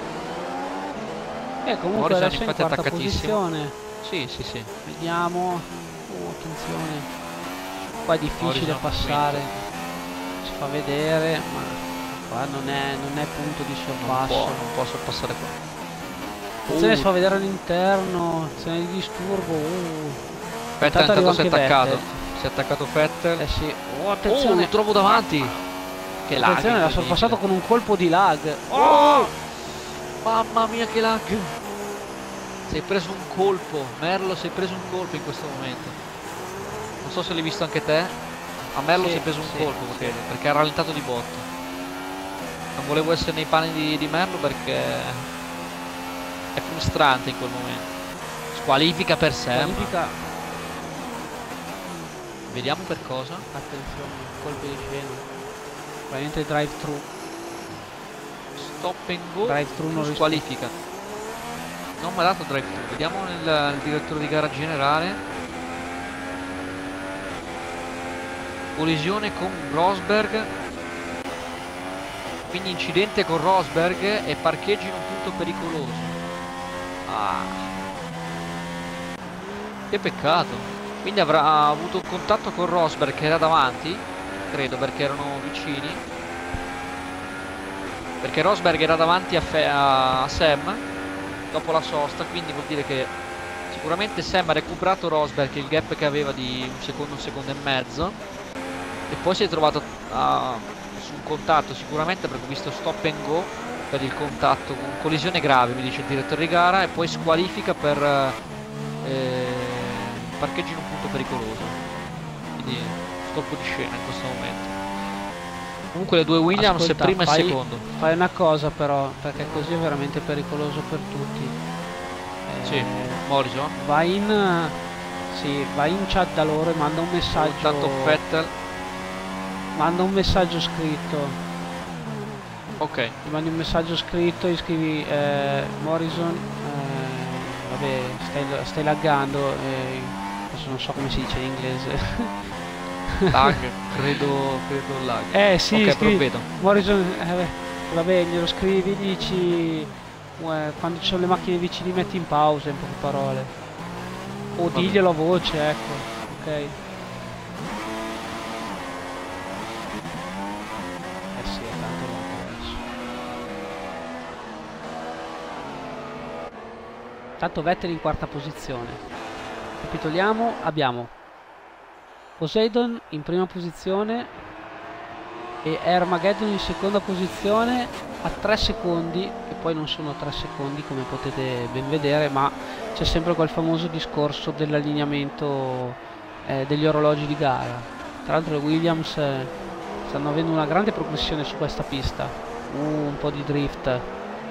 S1: E eh, comunque
S2: Morrison
S1: adesso
S2: infatti
S1: in
S2: è attaccatissimo.
S1: Posizione.
S2: Sì, sì, sì.
S1: Vediamo. Oh, attenzione. Qua è difficile
S2: Morrison
S1: passare.
S2: quinto.
S1: si fa vedere, ma qua non è, non è punto di
S2: Non
S1: sorpasso.
S2: può, non può sorpassare qua.
S1: Attenzione,
S2: Uh.
S1: si fa vedere all'interno, azione di disturbo. Uh.
S2: Vettel
S1: Intanto arriva
S2: intanto si è
S1: anche
S2: attaccato.
S1: Vettel.
S2: Si è attaccato Vettel.
S1: Eh sì. Oh,
S2: Oh,
S1: attenzione.
S2: lo trovo davanti. Che lag.
S1: Attenzione, l'ha sorpassato con un colpo di lag.
S2: Oh! Mamma mia che lag. Si è preso un colpo. Merlo si è preso un colpo in questo momento. Non so se l'hai visto anche te. A Merlo
S1: Sì,
S2: si è preso un
S1: sì,
S2: colpo
S1: sì.
S2: perché, perché ha rallentato di botto. Non volevo essere nei panni di, di Merlo perché è frustrante in quel momento. Squalifica per sempre.
S1: Qualifica.
S2: Vediamo per cosa.
S1: Attenzione, colpo di scena. Probabilmente drive thru.
S2: Stop and go.
S1: Drive thru non
S2: Squalifica. Non mi ha dato drive thru. Vediamo nel, il direttore di gara generale. Collisione con Rosberg. Quindi incidente con Rosberg e parcheggio in un punto pericoloso. Ah. Che peccato. Quindi avrà avuto un contatto con Rosberg che era davanti. Credo perché erano vicini. Perché Rosberg era davanti a, Fe a Sam dopo la sosta. Quindi vuol dire che sicuramente Sam ha recuperato Rosberg, il gap che aveva di un secondo, un secondo e mezzo. E poi si è trovato a, su un contatto sicuramente perché ho visto stop and go per il contatto con collisione grave, mi dice il direttore di gara, e poi squalifica per eh, parcheggio in un punto pericoloso. Quindi colpo di scena in questo momento. Comunque le due Williams,
S1: Ascolta,
S2: prima
S1: fai,
S2: e secondo.
S1: Fai una cosa però, perché così è veramente pericoloso per tutti. Eh,
S2: Sì, Morrison.
S1: Vai in, sì, vai in chat da loro e manda un messaggio.
S2: Intanto Vettel.
S1: Manda un messaggio scritto.
S2: Ok.
S1: Ti mandi un messaggio scritto e scrivi eh, Morrison. Eh, vabbè, stai, stai laggando. Eh, adesso non so come si dice in inglese.
S2: Lag, credo, credo lag.
S1: Eh sì,
S2: ok,
S1: scrivi,
S2: provvedo.
S1: Morrison, eh, vabbè, glielo scrivi, gli dici eh, quando ci sono le macchine vicini metti in pausa, in poche parole. O
S2: Vabbè.
S1: diglielo a voce, ecco, ok. Eh sì, è tanto lungo adesso. Tanto Vettel in quarta posizione. Capitoliamo, abbiamo Poseidon in prima posizione e Armageddon in seconda posizione a tre secondi, che poi non sono tre secondi come potete ben vedere, ma c'è sempre quel famoso discorso dell'allineamento eh, degli orologi di gara. Tra l'altro le Williams eh, stanno avendo una grande progressione su questa pista. Uh, un po' di drift.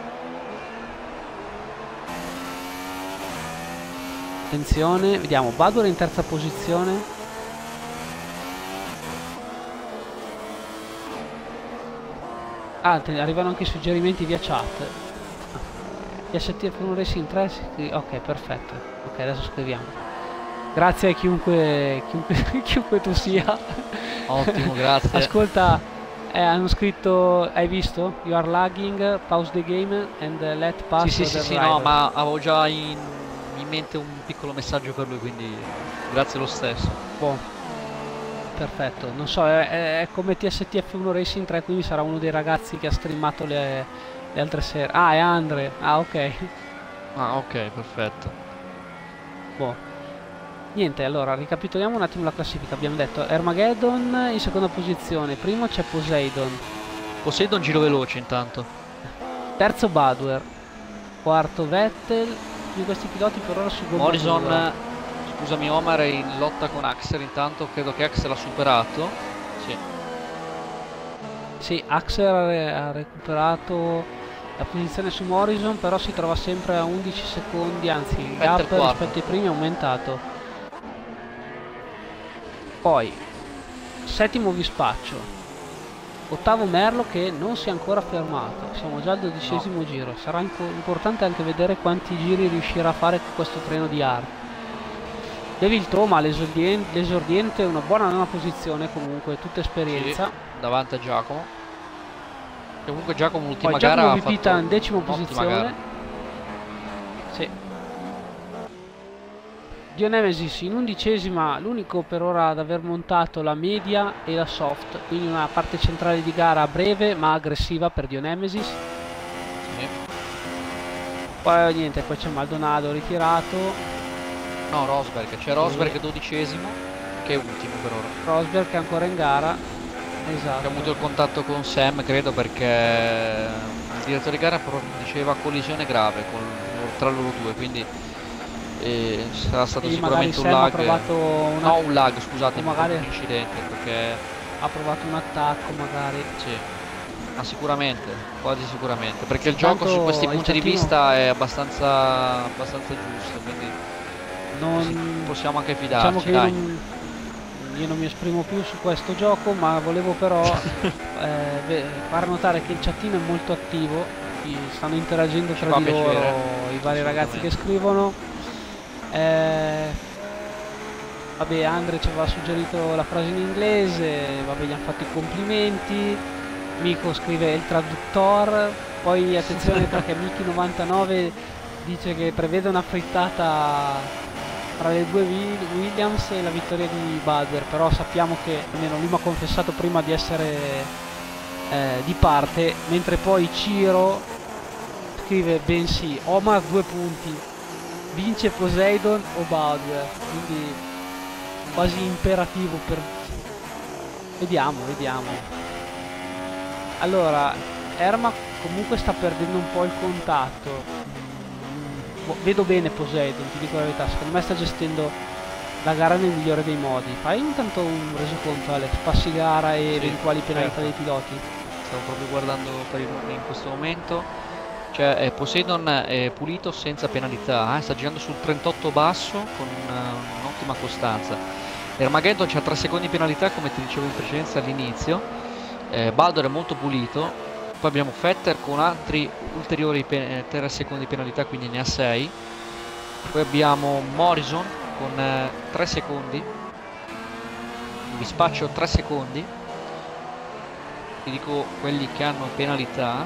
S1: Attenzione, vediamo, Badoer in terza posizione. Ah, arrivano anche i suggerimenti via chat. P S T F uno Racing tre, ok, perfetto. Ok, adesso scriviamo. Grazie a chiunque, chiunque, chiunque tu sia.
S2: Ottimo, grazie.
S1: Ascolta, eh, hanno scritto, hai visto? You are lagging, pause the game and let pass.
S2: Sì, sì, sì, sì, no, ma avevo già in, in mente un piccolo messaggio per lui, quindi grazie lo stesso.
S1: Buono. Perfetto, non so, è, è come T S T F uno Racing tre, quindi sarà uno dei ragazzi che ha streamato le, le altre serie. Ah, è Andre, ah ok.
S2: Ah, ok, perfetto.
S1: Boh. Niente, allora, ricapitoliamo un attimo la classifica. Abbiamo detto Armageddon in seconda posizione, primo c'è Poseidon.
S2: Poseidon giro veloce intanto.
S1: Terzo Badoer, quarto Vettel, di questi piloti per ora su gomma
S2: Morrison...
S1: dura.
S2: Scusami, Omar è in lotta con Axel intanto, credo che Axel ha superato. Sì.
S1: Sì, Axel ha, re ha recuperato la posizione su Morrison, però si trova sempre a undici secondi, anzi il gap rispetto ai primi è aumentato. Poi, settimo Vispaccio, ottavo Merlo che non si è ancora fermato, siamo già al dodicesimo no. giro, sarà importante anche vedere quanti giri riuscirà a fare con questo treno di Hart. Devil Troma l'esordiente, una buona nona posizione, comunque tutta esperienza.
S2: Sì, davanti a Giacomo. Comunque Giacomo l'ultima
S1: Poi
S2: gara
S1: Giacomo
S2: ha
S1: Pipita
S2: fatto
S1: in decima posizione. Sì. Dio Nemesis in undicesima, l'unico per ora ad aver montato la media e la soft, quindi una parte centrale di gara breve ma aggressiva per Dio Nemesis.
S2: Sì.
S1: Poi niente, poi c'è Maldonado ritirato.
S2: No, Rosberg, c'è Rosberg e... dodicesimo, che è ultimo per ora.
S1: Rosberg è ancora in gara, esatto.
S2: Che ha avuto il contatto con Sam, credo, perché il direttore di gara diceva collisione grave con, tra loro due, quindi eh, sarà stato
S1: e
S2: sicuramente un
S1: Sam
S2: lag.
S1: Ha provato una...
S2: No, un lag, scusate,
S1: magari
S2: un incidente, perché
S1: ha provato un attacco magari.
S2: Sì. Ma sicuramente, quasi sicuramente, perché il
S1: Intanto
S2: gioco su questi punti
S1: chattino...
S2: di vista è abbastanza, abbastanza giusto, quindi
S1: non...
S2: possiamo anche fidarci.
S1: Diciamo che
S2: dai.
S1: Io, non... io non mi esprimo più su questo gioco, ma volevo però eh, far notare che il chattino è molto attivo, stanno interagendo
S2: Ci
S1: tra
S2: fa
S1: di loro
S2: piacere,
S1: i vari ragazzi che scrivono. Eh, vabbè, Andre ci aveva suggerito la frase in inglese, vabbè, gli hanno fatto i complimenti. Mico scrive il traduttore, poi attenzione perché Miki novantanove dice che prevede una frittata tra le due Williams e la vittoria di Bader, però sappiamo che almeno lui mi ha confessato prima di essere eh, di parte, mentre poi Ciro scrive bensì Omar due punti, vince Poseidon o Bader, quindi quasi imperativo per... vediamo, vediamo. Allora, Erma comunque sta perdendo un po' il contatto. Mm, vedo bene Poseidon, ti dico la verità, secondo me sta gestendo la gara nel migliore dei modi. Fai intanto un resoconto, Alex, passi gara e
S2: sì,
S1: eventuali penalità
S2: certo.
S1: dei piloti.
S2: Stavo proprio guardando per il, in questo momento. Cioè eh, Poseidon è pulito senza penalità, eh? Sta girando sul trentotto basso con uh, un'ottima costanza. Ermageddon c'ha tre secondi di penalità, come ti dicevo in precedenza all'inizio. Eh, Baldur è molto pulito, poi abbiamo Vetter con altri ulteriori tre secondi di penalità, quindi ne ha sei. Poi abbiamo Morrison con eh, tre secondi, vi spaccio tre secondi, vi dico quelli che hanno penalità,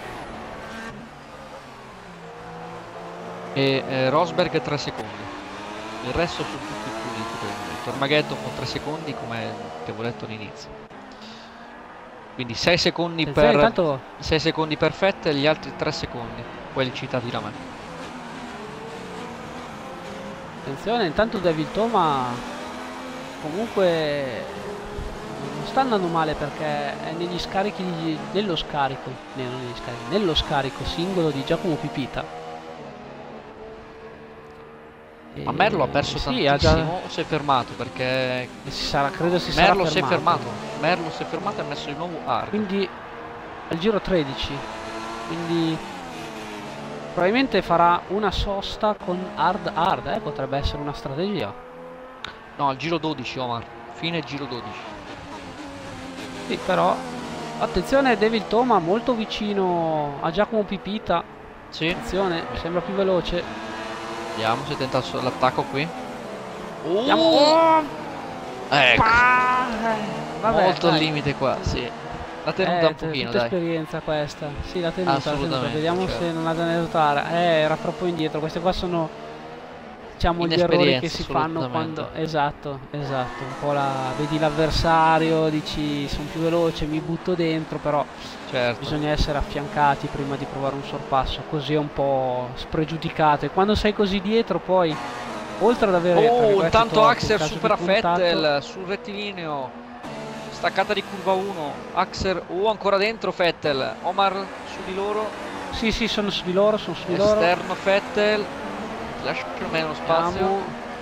S2: e eh, Rosberg tre secondi, il resto sono tutti puliti per il momento. Armageddon con tre secondi, come ti avevo detto all'inizio. Quindi sei secondi per
S1: intanto...
S2: sei secondi per Vettel e gli altri tre secondi, quelli citati da me.
S1: Attenzione, intanto David Toma comunque non sta andando male perché è negli scarichi di, nello scarico, no, non negli scarichi, nello scarico singolo di Giacomo Pipita.
S2: Ma Merlo ha perso
S1: sì,
S2: tantissimo,
S1: ha già...
S2: o si è fermato? Perché
S1: si sarà, credo si
S2: Merlo
S1: sarà
S2: si è
S1: fermato.
S2: fermato. Merlo si è fermato e ha messo di nuovo hard.
S1: Quindi al giro tredici. Quindi probabilmente farà una sosta con hard hard, eh? Potrebbe essere una strategia.
S2: No, al giro dodici, Omar. Fine giro dodici.
S1: Sì, però attenzione, David Toma molto vicino a Giacomo Pipita.
S2: Sì.
S1: Attenzione, sembra più veloce.
S2: Vediamo se tenta l'attacco qui.
S1: Oh! Oh!
S2: Ecco.
S1: Vabbè,
S2: molto al
S1: dai.
S2: limite qua, sì. La tenuta
S1: eh,
S2: un pochino,
S1: tutta
S2: dai.
S1: esperienza questa. Sì, la tenuta,
S2: Assolutamente,
S1: la tenuta. Vediamo
S2: certo.
S1: se non ha da anedotare. Eh, era troppo indietro. Queste qua sono, diciamo, gli errori che si fanno quando... Esatto, esatto. Un po' la... vedi l'avversario, dici sono più veloce, mi butto dentro, però
S2: certo.
S1: bisogna essere affiancati prima di provare un sorpasso, così è un po' spregiudicato. E quando sei così dietro poi, oltre ad avere...
S2: Oh, intanto
S1: torto,
S2: Axel
S1: in
S2: supera
S1: contatto,
S2: Vettel sul rettilineo. Staccata di curva uno. Axel, oh, ancora dentro Vettel. Omar su di loro.
S1: Sì, sì, sono su di loro, sono su di loro.
S2: Esterno Vettel. Lascia meno spazio.
S1: Andiamo.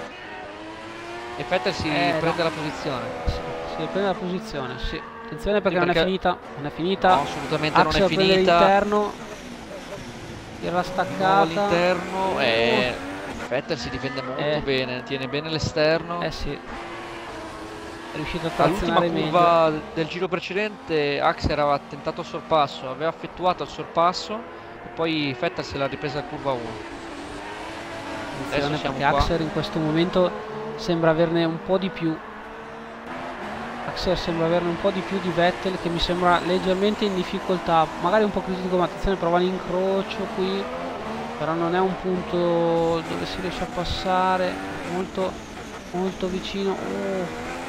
S2: E Vettel si
S1: eh,
S2: prende
S1: no.
S2: la posizione.
S1: Si, si prende la posizione, sì. Attenzione perché,
S2: sì, perché
S1: non è finita. Non è finita.
S2: No, assolutamente
S1: Axel
S2: non è finita.
S1: All'interno. Tira staccata.
S2: All'interno. E Vettel si difende molto
S1: eh.
S2: bene. Tiene bene l'esterno.
S1: Eh sì. È riuscito a
S2: All'ultima
S1: trazionare
S2: curva
S1: meglio.
S2: del giro precedente Axel aveva tentato il sorpasso, aveva effettuato il sorpasso e poi Vettel se l'ha ripresa a curva uno.
S1: Attenzione perché Axel in questo momento sembra averne un po' di più. Axel sembra averne un po' di più di Vettel, che mi sembra leggermente in difficoltà, magari un po' critico, ma attenzione, prova l'incrocio qui. però non è un punto dove si riesce a passare, molto molto vicino. Oh.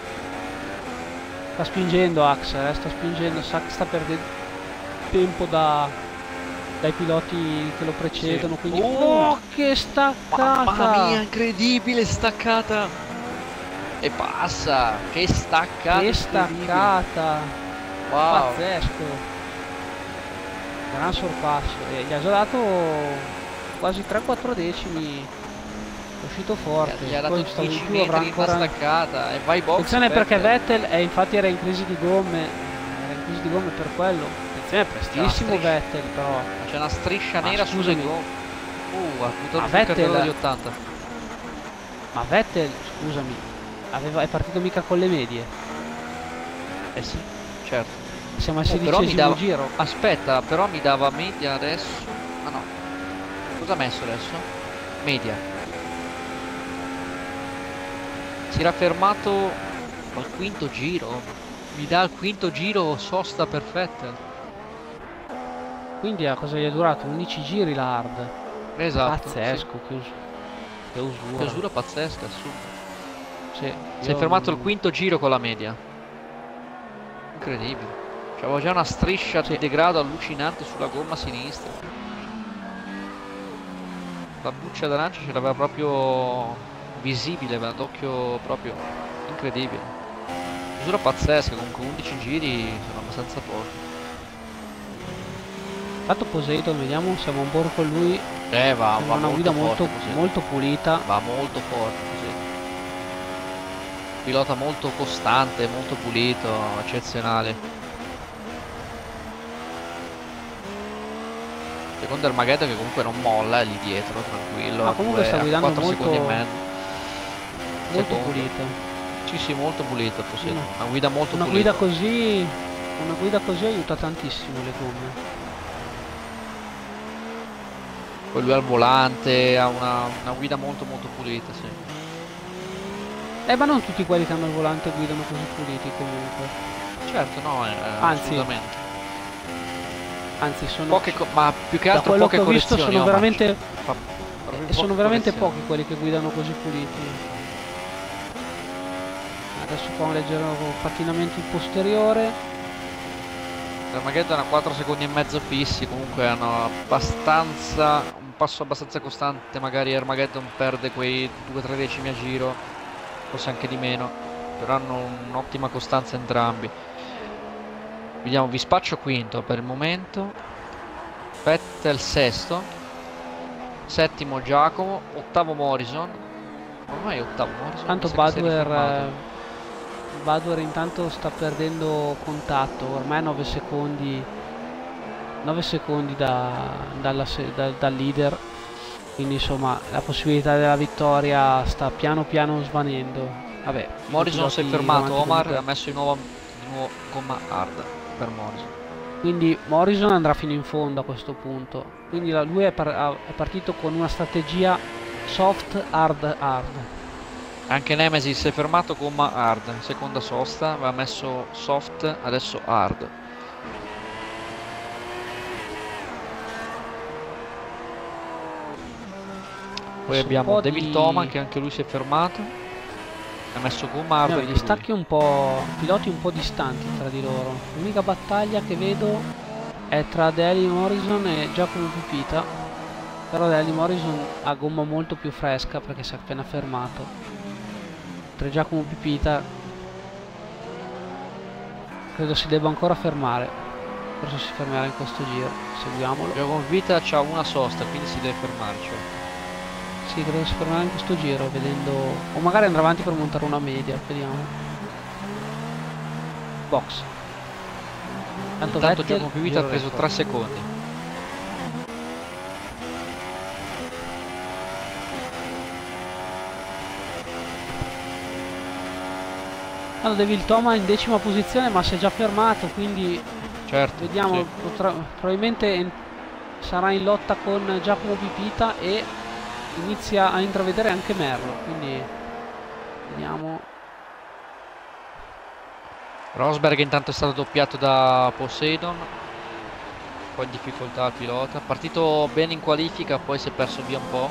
S1: Sta spingendo Axel, eh, sta spingendo, sa che sta perdendo tempo da, dai piloti che lo precedono, sì. Quindi
S2: oh,
S1: oh, che staccata!
S2: Mamma mia, incredibile staccata! E passa, che staccata!
S1: Che staccata!
S2: Wow!
S1: Pazzesco! Gran sorpasso, e gli ha già dato quasi tre quattro decimi. È uscito forte,
S2: gli ha dato dieci metri in una staccata e vai box.
S1: Attenzione perché Vettel è, infatti era in crisi di gomme, era in crisi di gomme per quello. Attenzione, prestissimo Vettel però.
S2: C'è una striscia ma nera sulle gomme. Uh, ha buttato
S1: Vettel
S2: di ottanta.
S1: Ma Vettel, scusami, aveva, è partito mica con le medie.
S2: Eh sì, certo.
S1: Siamo al sedicesimo
S2: oh, però mi dava...
S1: giro.
S2: Aspetta, però mi dava media adesso. Ah no. Cosa ha messo adesso? Media. Si era fermato al quinto giro, mi dà al quinto giro sosta perfetta.
S1: Quindi a cosa gli è durato? undici giri la hard.
S2: Esatto.
S1: Pazzesco,
S2: sì.
S1: che usura.
S2: Che usura pazzesca, su.
S1: Sì,
S2: si è fermato non... al quinto giro con la media. Incredibile. C'avevo già una striscia sì. di degrado allucinante sulla gomma sinistra. La buccia d'arancia ce l'aveva proprio... visibile, ad occhio proprio incredibile. Misura pazzesca, comunque undici giri sono abbastanza pochi.
S1: Fatto Poseidon, vediamo, siamo on board con lui.
S2: Eh va, va
S1: una guida molto, molto pulita.
S2: Va molto forte così. Pilota molto costante, molto pulito, eccezionale. Secondo Armageddon che comunque non molla, è lì dietro, tranquillo.
S1: Ma comunque sta guidando molto...
S2: secondi e mezzo.
S1: Molto pulito.
S2: Sì sì, molto pulito, sì. Una, una guida molto
S1: una
S2: pulita.
S1: Guida così, una guida così aiuta tantissimo le gomme.
S2: Poi lui al volante ha una, una guida molto molto pulita, sì.
S1: Eh ma non tutti quelli che hanno il volante guidano così puliti comunque.
S2: Certo, no, eh,
S1: anzi,
S2: assolutamente.
S1: Anzi sono...
S2: Poche ma più che altro
S1: quello
S2: poche
S1: che ho visto sono
S2: no,
S1: veramente...
S2: Fa,
S1: eh, sono veramente pochi quelli che guidano così puliti. Adesso qua un leggero pattinamento in posteriore.
S2: Armageddon ha quattro secondi e mezzo fissi, comunque hanno abbastanza un passo abbastanza costante. Magari Armageddon perde quei due tre decimi a giro, forse anche di meno, però hanno un'ottima costanza entrambi. Vediamo, vi spaccio quinto per il momento, Vettel sesto, settimo Giacomo, ottavo Morrison. Ormai è ottavo Morrison.
S1: Tanto Badwer Badwer intanto sta perdendo contatto, ormai nove secondi nove secondi da, dalla, da, dal leader, quindi insomma la possibilità della vittoria sta piano piano svanendo. Vabbè,
S2: Morrison si è fermato, Omar ha messo di nuovo, di nuovo gomma hard per Morrison,
S1: quindi Morrison andrà fino in fondo a questo punto. Quindi la, lui è, par è partito con una strategia soft hard hard.
S2: Anche Nemesis si è fermato gomma hard, seconda sosta, aveva messo soft, adesso hard. Poi adesso abbiamo David di... Thoman che anche lui si è fermato, ha messo gomma hard.
S1: Gli stacchi un po', piloti un po' distanti tra di loro. L'unica battaglia che vedo è tra Deli Morrison e Giacomo Pipita, però Deli Morrison ha gomma molto più fresca perché si è appena fermato. Giacomo Pipita credo si debba ancora fermare, forse si fermerà in questo giro, seguiamolo.
S2: Giacomo Pipita c'ha una sosta, quindi si deve fermare, cioè.
S1: Sì, credo si fermerà in questo giro, vedendo, o magari andrà avanti per montare una media, vediamo. Box.
S2: Tanto, Tanto Giacomo Pipita ha preso tre secondi.
S1: Allora, David Thomas in decima posizione, ma si è già fermato, quindi
S2: certo,
S1: vediamo,
S2: sì.
S1: potrà, probabilmente sarà in lotta con Giacomo Pipita e inizia a intravedere anche Merlo, quindi vediamo.
S2: Rosberg intanto è stato doppiato da Poseidon. po' in difficoltà il pilota. Partito bene in qualifica, poi si è perso via un po'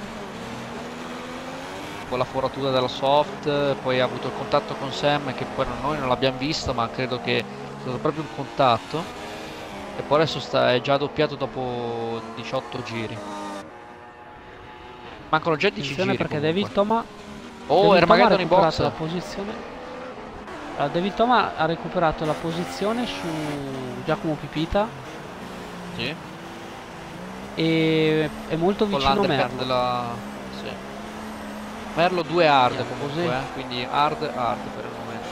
S2: con la foratura della soft, poi ha avuto il contatto con Sam che poi noi non l'abbiamo visto, ma credo che sia stato proprio un contatto, e poi adesso sta, è già doppiato dopo diciotto giri. Mancano già dieci
S1: Attenzione
S2: giri
S1: perché
S2: comunque.
S1: David Toma
S2: Oh,
S1: David Toma ha
S2: Armageddon in box.
S1: recuperato la posizione. Allora, David Toma ha recuperato la posizione su Giacomo Pipita.
S2: Sì.
S1: E è molto
S2: Con
S1: vicino
S2: l'undercut
S1: Merlo.
S2: della... Sì. Merlo due hard
S1: Vediamo
S2: comunque,
S1: così.
S2: eh? Quindi hard hard per il momento.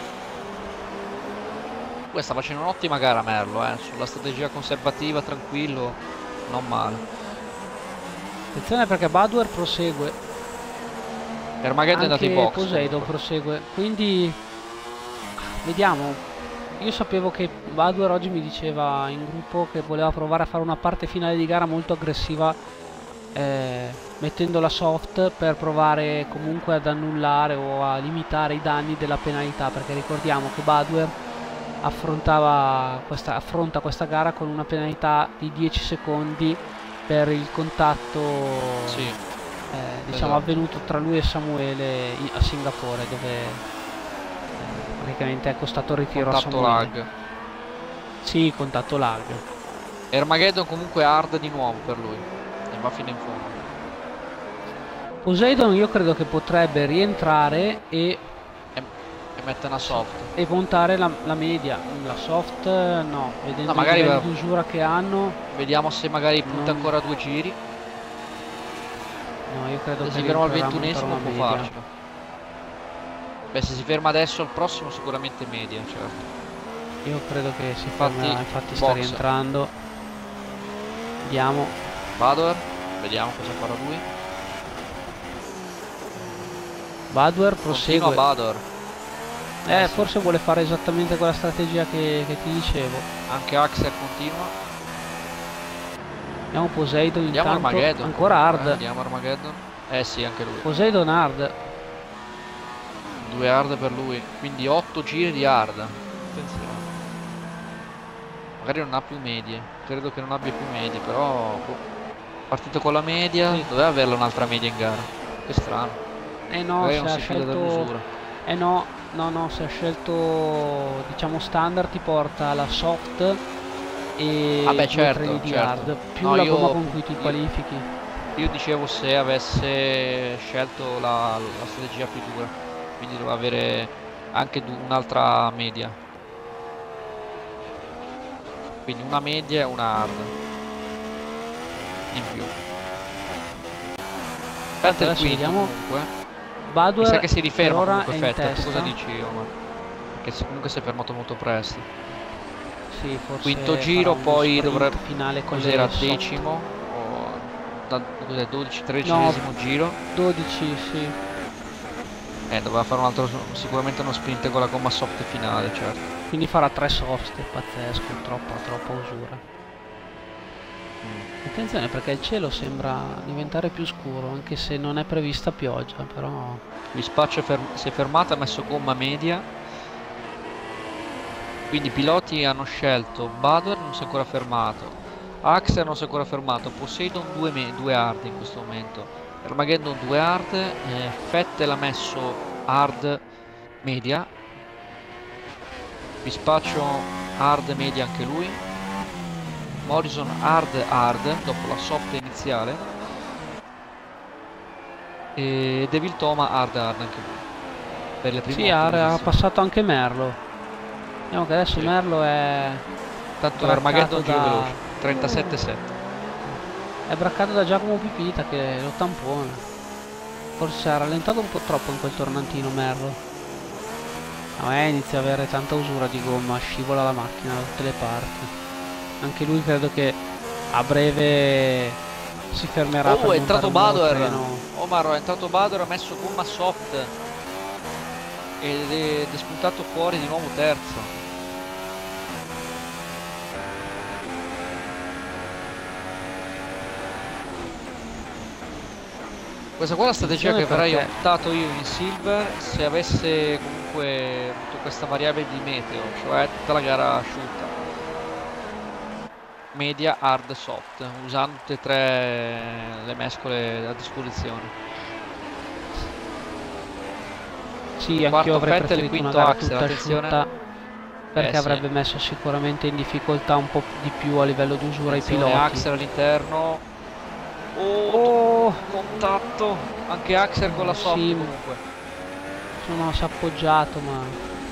S2: Poi sta facendo un'ottima gara Merlo, eh? Sulla strategia conservativa, tranquillo, non male.
S1: Attenzione perché Baduer prosegue.
S2: Armageddon è andato in box.
S1: Poseidon
S2: comunque.
S1: prosegue. Quindi vediamo. Io sapevo che Baduer oggi mi diceva in gruppo che voleva provare a fare una parte finale di gara molto aggressiva, eh, mettendo la soft per provare comunque ad annullare o a limitare i danni della penalità, perché ricordiamo che Baduer affrontava questa, affronta questa gara con una penalità di dieci secondi per il contatto,
S2: Sì,
S1: eh, diciamo,
S2: esatto.
S1: avvenuto tra lui e Samuele a Singapore, dove eh, praticamente è costato il ritiro
S2: Contatto
S1: a Samuele.
S2: lag.
S1: Sì, contatto lag.
S2: Armageddon comunque hard di nuovo per lui e va fino in fondo.
S1: Poseidon io credo che potrebbe rientrare e,
S2: E, e mette una soft.
S1: e montare la, la media. La soft no, vedendo
S2: No, magari
S1: i livelli
S2: va-
S1: di usura che hanno.
S2: Vediamo se magari punta
S1: Non-
S2: ancora due giri.
S1: No, io credo
S2: Se
S1: che
S2: si ferma al
S1: rientrerà a montare
S2: ventunesimo
S1: una
S2: può
S1: media.
S2: farcela. Beh, se si ferma adesso al prossimo sicuramente media, certo.
S1: Io credo che si
S2: Infatti,
S1: fermerà, infatti sta
S2: box.
S1: rientrando. Vediamo.
S2: Badoer, vediamo cosa farà lui.
S1: Baduer
S2: Continua
S1: prosegue.
S2: Badoer.
S1: Eh,
S2: Eh, sì.
S1: forse vuole fare esattamente quella strategia che, che ti dicevo.
S2: Anche Axel continua.
S1: Vediamo Poseidon
S2: Vediamo
S1: intanto.
S2: Armageddon.
S1: Ancora
S2: comunque,
S1: hard.
S2: eh, Vediamo Armageddon. Eh sì, anche lui.
S1: Poseidon hard.
S2: Due hard per lui. Quindi otto giri di hard. Attenzione. Magari non ha più medie. Credo che non abbia più medie, però... boh. Partito con la media.
S1: Sì.
S2: Doveva averla un'altra media in gara. Che strano.
S1: Eh no,
S2: Magari
S1: se
S2: non
S1: ha
S2: si fida
S1: scelto...
S2: dell'usura.
S1: Eh no, no, no, se ha scelto, diciamo, standard ti porta la soft e
S2: Ah beh,
S1: due
S2: certo,
S1: treni di
S2: certo.
S1: hard, più
S2: No,
S1: la
S2: io-
S1: gomma con cui ti
S2: io-
S1: qualifichi.
S2: Io dicevo se avesse scelto la, la strategia più dura, quindi doveva avere anche du- un'altra media. Quindi una media e una hard in più. Aspetta il
S1: Adesso
S2: quinto
S1: vediamo.
S2: comunque. Mi
S1: Baduer
S2: sa che si
S1: per
S2: riferma
S1: ora
S2: comunque
S1: è in
S2: Vettel. Tu
S1: testa.
S2: cosa dici, Omar? Perché se- comunque si è fermato molto presto.
S1: Sì, forse
S2: Quinto
S1: farà
S2: giro,
S1: uno
S2: poi
S1: sprint
S2: dovrebbe...
S1: finale con
S2: Cos'era?
S1: le soft.
S2: Decimo? O da, cos'è, dodici, tredicesimo giro?
S1: dodici, sì.
S2: Eh, doveva fare un altro, sicuramente uno sprint con la gomma soft finale, certo.
S1: Quindi farà tre soft, pazzesco, troppa, troppa usura. Attenzione perché il cielo sembra diventare più scuro, anche se non è prevista pioggia, però...
S2: Dispaccio ferm- si è fermato, ha messo gomma media. Quindi i piloti hanno scelto Badoer, non si è ancora fermato. Axel non si è ancora fermato. Poseidon due, me- due hard in questo momento. Armageddon due hard. Eh, Vettel ha messo hard media. Dispaccio hard media anche lui. Morrison hard hard dopo la soft iniziale. E Devil Toma hard hard anche lui. Per le prime
S1: Sì,
S2: otto
S1: ha, ha
S2: posizioni.
S1: passato anche Merlo. Vediamo che adesso
S2: Sì.
S1: Merlo è...
S2: Tanto
S1: braccato
S2: Armageddon giro
S1: da-
S2: veloce. trentasette sette.
S1: è braccato da Giacomo Pipita che lo tampona. Forse ha rallentato un po' troppo in quel tornantino Merlo. No, eh, inizia ad avere tanta usura di gomma, scivola la macchina da tutte le parti. Anche lui credo che a breve si fermerà.
S2: Oh,
S1: per
S2: è entrato
S1: montare un nuovo
S2: Badoer.
S1: treno.
S2: Omar, è entrato Badoer, ha messo gomma soft. Ed è, ed è spuntato fuori di nuovo terzo. Questa qua è la strategia che
S1: Attenzione
S2: avrei
S1: perché-
S2: optato io in Silver se avesse comunque avuto questa variabile di meteo, cioè tutta la gara asciutta. media, hard, soft, usando tutte e tre le mescole a disposizione.
S1: Sì, anch'io avrei
S2: Vettel,
S1: preferito una
S2: quinto
S1: gara
S2: Axel,
S1: tutta
S2: attenzione.
S1: asciutta, perché
S2: Eh, sì.
S1: avrebbe messo sicuramente in difficoltà un po' di più a livello d'usura i
S2: Attenzione,
S1: piloti.
S2: Axel all'interno. Oh,
S1: Oh,
S2: contatto. Anche Axel con la soft
S1: sì,
S2: comunque.
S1: sono si è appoggiato, ma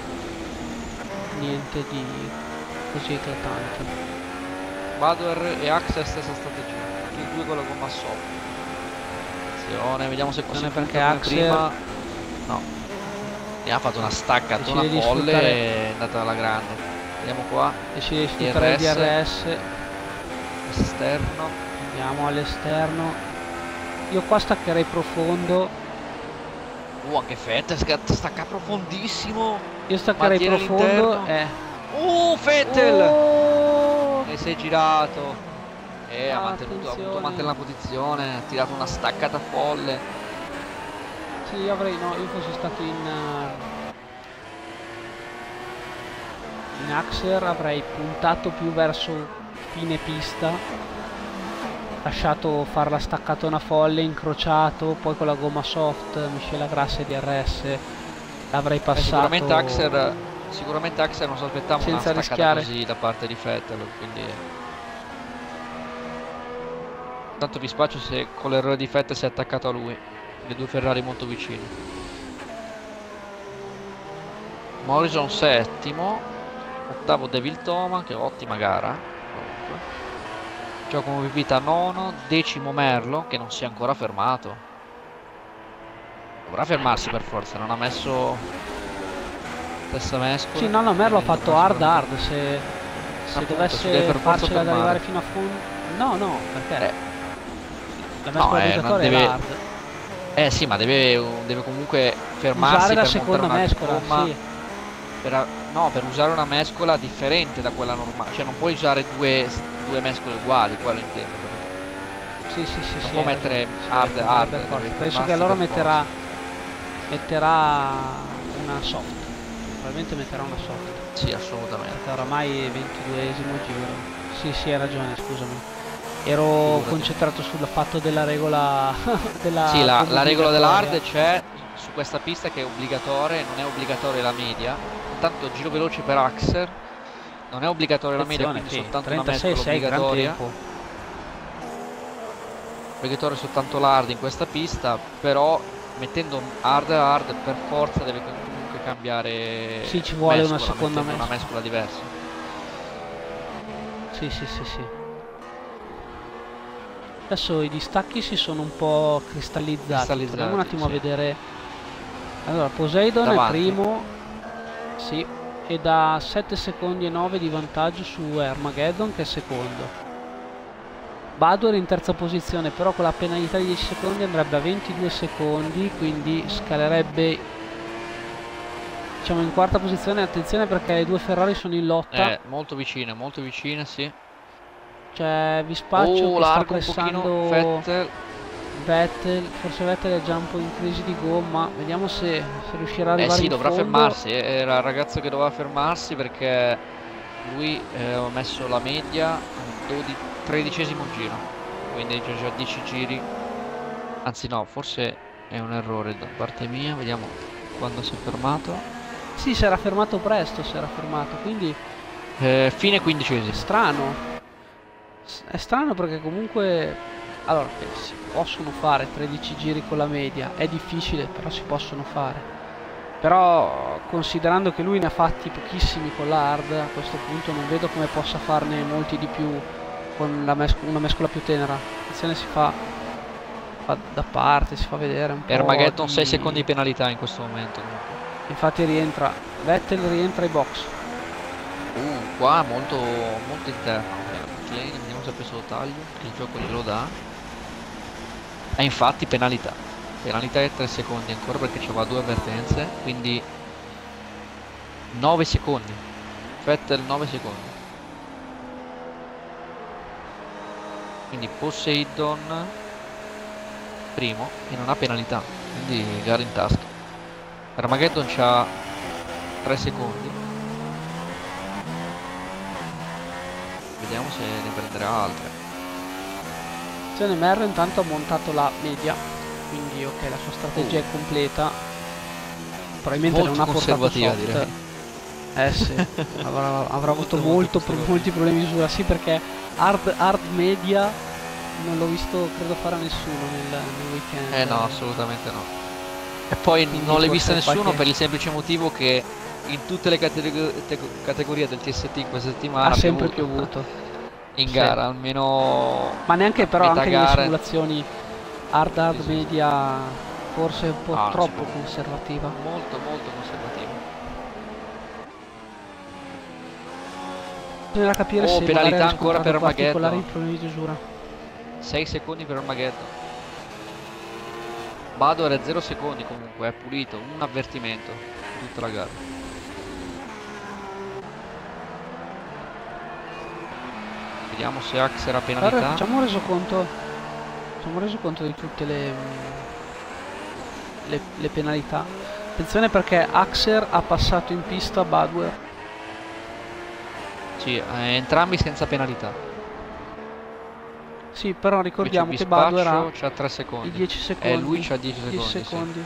S1: niente di così eclatante.
S2: Badoer e Axel stessa strategia, tutti e due con la gomma soft. Attenzione, vediamo se
S1: Non è
S2: così
S1: perché
S2: come
S1: Axel
S2: prima. No, e ha fatto una staccatona
S1: decide di
S2: folle
S1: sfruttare-
S2: e è andata alla grande. Vediamo qua,
S1: decide di sfruttare il
S2: D R S.
S1: D R S.
S2: esterno.
S1: Andiamo all'esterno. Io qua staccherei profondo.
S2: Uh, anche Vettel sca- stacca profondissimo.
S1: Io staccherei
S2: Mantiene
S1: profondo.
S2: l'interno.
S1: Eh.
S2: Uh, Vettel!
S1: Oh!
S2: E si è girato. E ha
S1: Ah,
S2: mantenuto, ha voluto
S1: attenzione.
S2: mantenere la posizione, ha tirato una staccata folle.
S1: Sì, io avrei, no, io fossi stato in uh, in Axer, avrei puntato più verso fine pista, lasciato fare la staccatona folle, incrociato, poi con la gomma soft, miscela grassa e D R S, l'avrei
S2: Eh,
S1: passato
S2: sicuramente Axel, sicuramente Axel non si aspettava una
S1: senza
S2: staccata
S1: rischiare.
S2: così da parte di Vettel, quindi tanto vi spaccio se con l'errore di Vettel si è attaccato a lui, le due Ferrari molto vicine. Morrison settimo, ottavo Devil Toma, che ottima gara comunque. Giacomo Pipita nono, decimo Merlo, che non si è ancora fermato. Dovrà fermarsi per forza, non ha messo stessa mescola.
S1: Sì, no, no, Merlo ha
S2: quindi
S1: fatto
S2: dovrà
S1: hard
S2: sicuramente-
S1: hard, se, se
S2: Appunto,
S1: dovesse
S2: si deve per forza
S1: farcela ad
S2: fermare.
S1: arrivare fino a fondo. No, no, perché
S2: Eh,
S1: la
S2: no,
S1: mescola
S2: eh,
S1: obbligatoria
S2: non
S1: è
S2: deve-
S1: l'hard.
S2: Eh sì, ma deve, deve comunque fermarsi
S1: Usare la
S2: per
S1: seconda
S2: montare una
S1: mescola,
S2: gomma,
S1: sì.
S2: per, no, per usare una mescola differente da quella normale, cioè non puoi usare due, due mescole uguali, quello intendo.
S1: Sì, sì, sì,
S2: Non
S1: sì,
S2: può
S1: hai
S2: mettere
S1: ragione, sì,
S2: hard,
S1: deve
S2: hard,
S1: per forza.
S2: deve
S1: Penso
S2: fermarsi
S1: che allora
S2: per
S1: metterà metterà una soft. Probabilmente metterà una soft.
S2: forza. Sì, assolutamente.
S1: Perché oramai è ventiduesimo giro. Sì, sì, hai ragione, scusami. Ero
S2: Figurati.
S1: concentrato sul fatto della regola della
S2: Sì, la,
S1: gomma
S2: la regola della
S1: obbligatoria.
S2: hard c'è su questa pista che è obbligatoria, non è obbligatoria la media. Intanto giro veloce per Axel, non è obbligatoria la media,
S1: Attenzione,
S2: quindi
S1: sì,
S2: soltanto una
S1: trentasei
S2: mescola
S1: sei, gran
S2: obbligatoria.
S1: tempo.
S2: Obbligatorio soltanto l'hard in questa pista, però mettendo hard hard per forza deve comunque cambiare.
S1: Sì, ci vuole una
S2: mescola,
S1: seconda
S2: mettendo una
S1: mescola.
S2: mescola diversa.
S1: Sì, sì, sì, sì. Adesso i distacchi si sono un po' cristallizzati.
S2: Cristallizzati,
S1: Proviamo un attimo
S2: sì.
S1: a vedere. Allora, Poseidon
S2: Davanti.
S1: è primo. Sì. E da sette secondi e nove di vantaggio su Armageddon che è secondo. Badoer in terza posizione, però con la penalità di dieci secondi andrebbe a ventidue secondi, quindi scalerebbe, diciamo, in quarta posizione. Attenzione perché le due Ferrari sono in lotta.
S2: Eh, molto vicine, molto vicine, sì.
S1: C'è Vispaccio
S2: Oh,
S1: che sta
S2: largo un pochino
S1: pressando
S2: Vettel.
S1: Vettel, forse Vettel è già un po' in crisi di gomma. Vediamo se, se riuscirà ad
S2: Eh
S1: arrivare
S2: sì,
S1: in
S2: dovrà
S1: fondo.
S2: fermarsi. Era il ragazzo che doveva fermarsi perché lui eh, ha messo la media al tredicesimo giro, quindi c'è già dieci giri. Anzi no, forse è un errore da parte mia. Vediamo quando si è fermato.
S1: Sì, si era fermato presto, si era fermato, quindi
S2: Eh, fine
S1: è
S2: quindicesimo.
S1: strano. S- È strano perché comunque, allora, eh, si possono fare tredici giri con la media, è difficile, però si possono fare. Però considerando che lui ne ha fatti pochissimi con l'hard, a questo punto non vedo come possa farne molti di più con la mes- una mescola più tenera. L'attenzione si fa, fa da parte, si fa vedere un po'.
S2: Armageddon
S1: di-
S2: sei secondi di penalità in questo momento comunque.
S1: Infatti rientra, Vettel rientra ai box.
S2: Uh, qua molto, molto interno. Lane, vediamo se ha preso taglio, il gioco glielo dà. E infatti penalità. Penalità è tre secondi ancora perché c'aveva due avvertenze, quindi nove secondi. Vettel nove secondi. Quindi Poseidon primo e non ha penalità, quindi gara in tasca. Armageddon c'ha tre secondi. Vediamo se ne prenderà altre.
S1: Attenzione, Merlo intanto ha montato la media, quindi ok, la sua strategia
S2: Oh.
S1: è completa. Probabilmente
S2: Molto
S1: non ha portato
S2: conservativa,
S1: soft.
S2: direi.
S1: Eh sì, avrà, avrà avuto
S2: Molto, molto
S1: molto,
S2: conservativa.
S1: molti problemi di misura, sì, perché hard, hard media non l'ho visto credo fare a nessuno nel, nel weekend.
S2: Eh no, assolutamente no. E poi
S1: Quindi
S2: non l'hai vista
S1: forse
S2: nessuno
S1: qualche-
S2: per il semplice motivo che in tutte le categ- te- categorie del T S T in questa settimana
S1: ha
S2: ha
S1: sempre
S2: piovuto.
S1: piovuto.
S2: In
S1: Sì.
S2: gara, almeno
S1: Ma neanche
S2: a
S1: però
S2: metà
S1: anche nelle
S2: gare.
S1: simulazioni hard hard
S2: Sì, sì, sì.
S1: media forse un po'
S2: Ah,
S1: troppo
S2: sicuro.
S1: conservativa.
S2: Molto, molto conservativa.
S1: Bisognerà capire
S2: Oh,
S1: se
S2: penalità
S1: magari ha
S2: ancora per
S1: riscontrato particolari
S2: Armageddon.
S1: problemi di usura.
S2: sei secondi per Armageddon. Bador è zero secondi comunque, è pulito, un avvertimento tutta la gara. Vediamo se Axer ha
S1: Allora
S2: penalità.
S1: facciamo un resoconto. Facciamo un resoconto di tutte le, le, le penalità. Attenzione perché Axer ha passato in pista Badwer.
S2: Sì, eh, entrambi senza penalità.
S1: Sì, però ricordiamo
S2: Invece
S1: che Badwer ha
S2: Bispaccio c'ha tre secondi.
S1: i dieci secondi.
S2: E lui c'ha dieci secondi.
S1: dieci
S2: sì.
S1: secondi.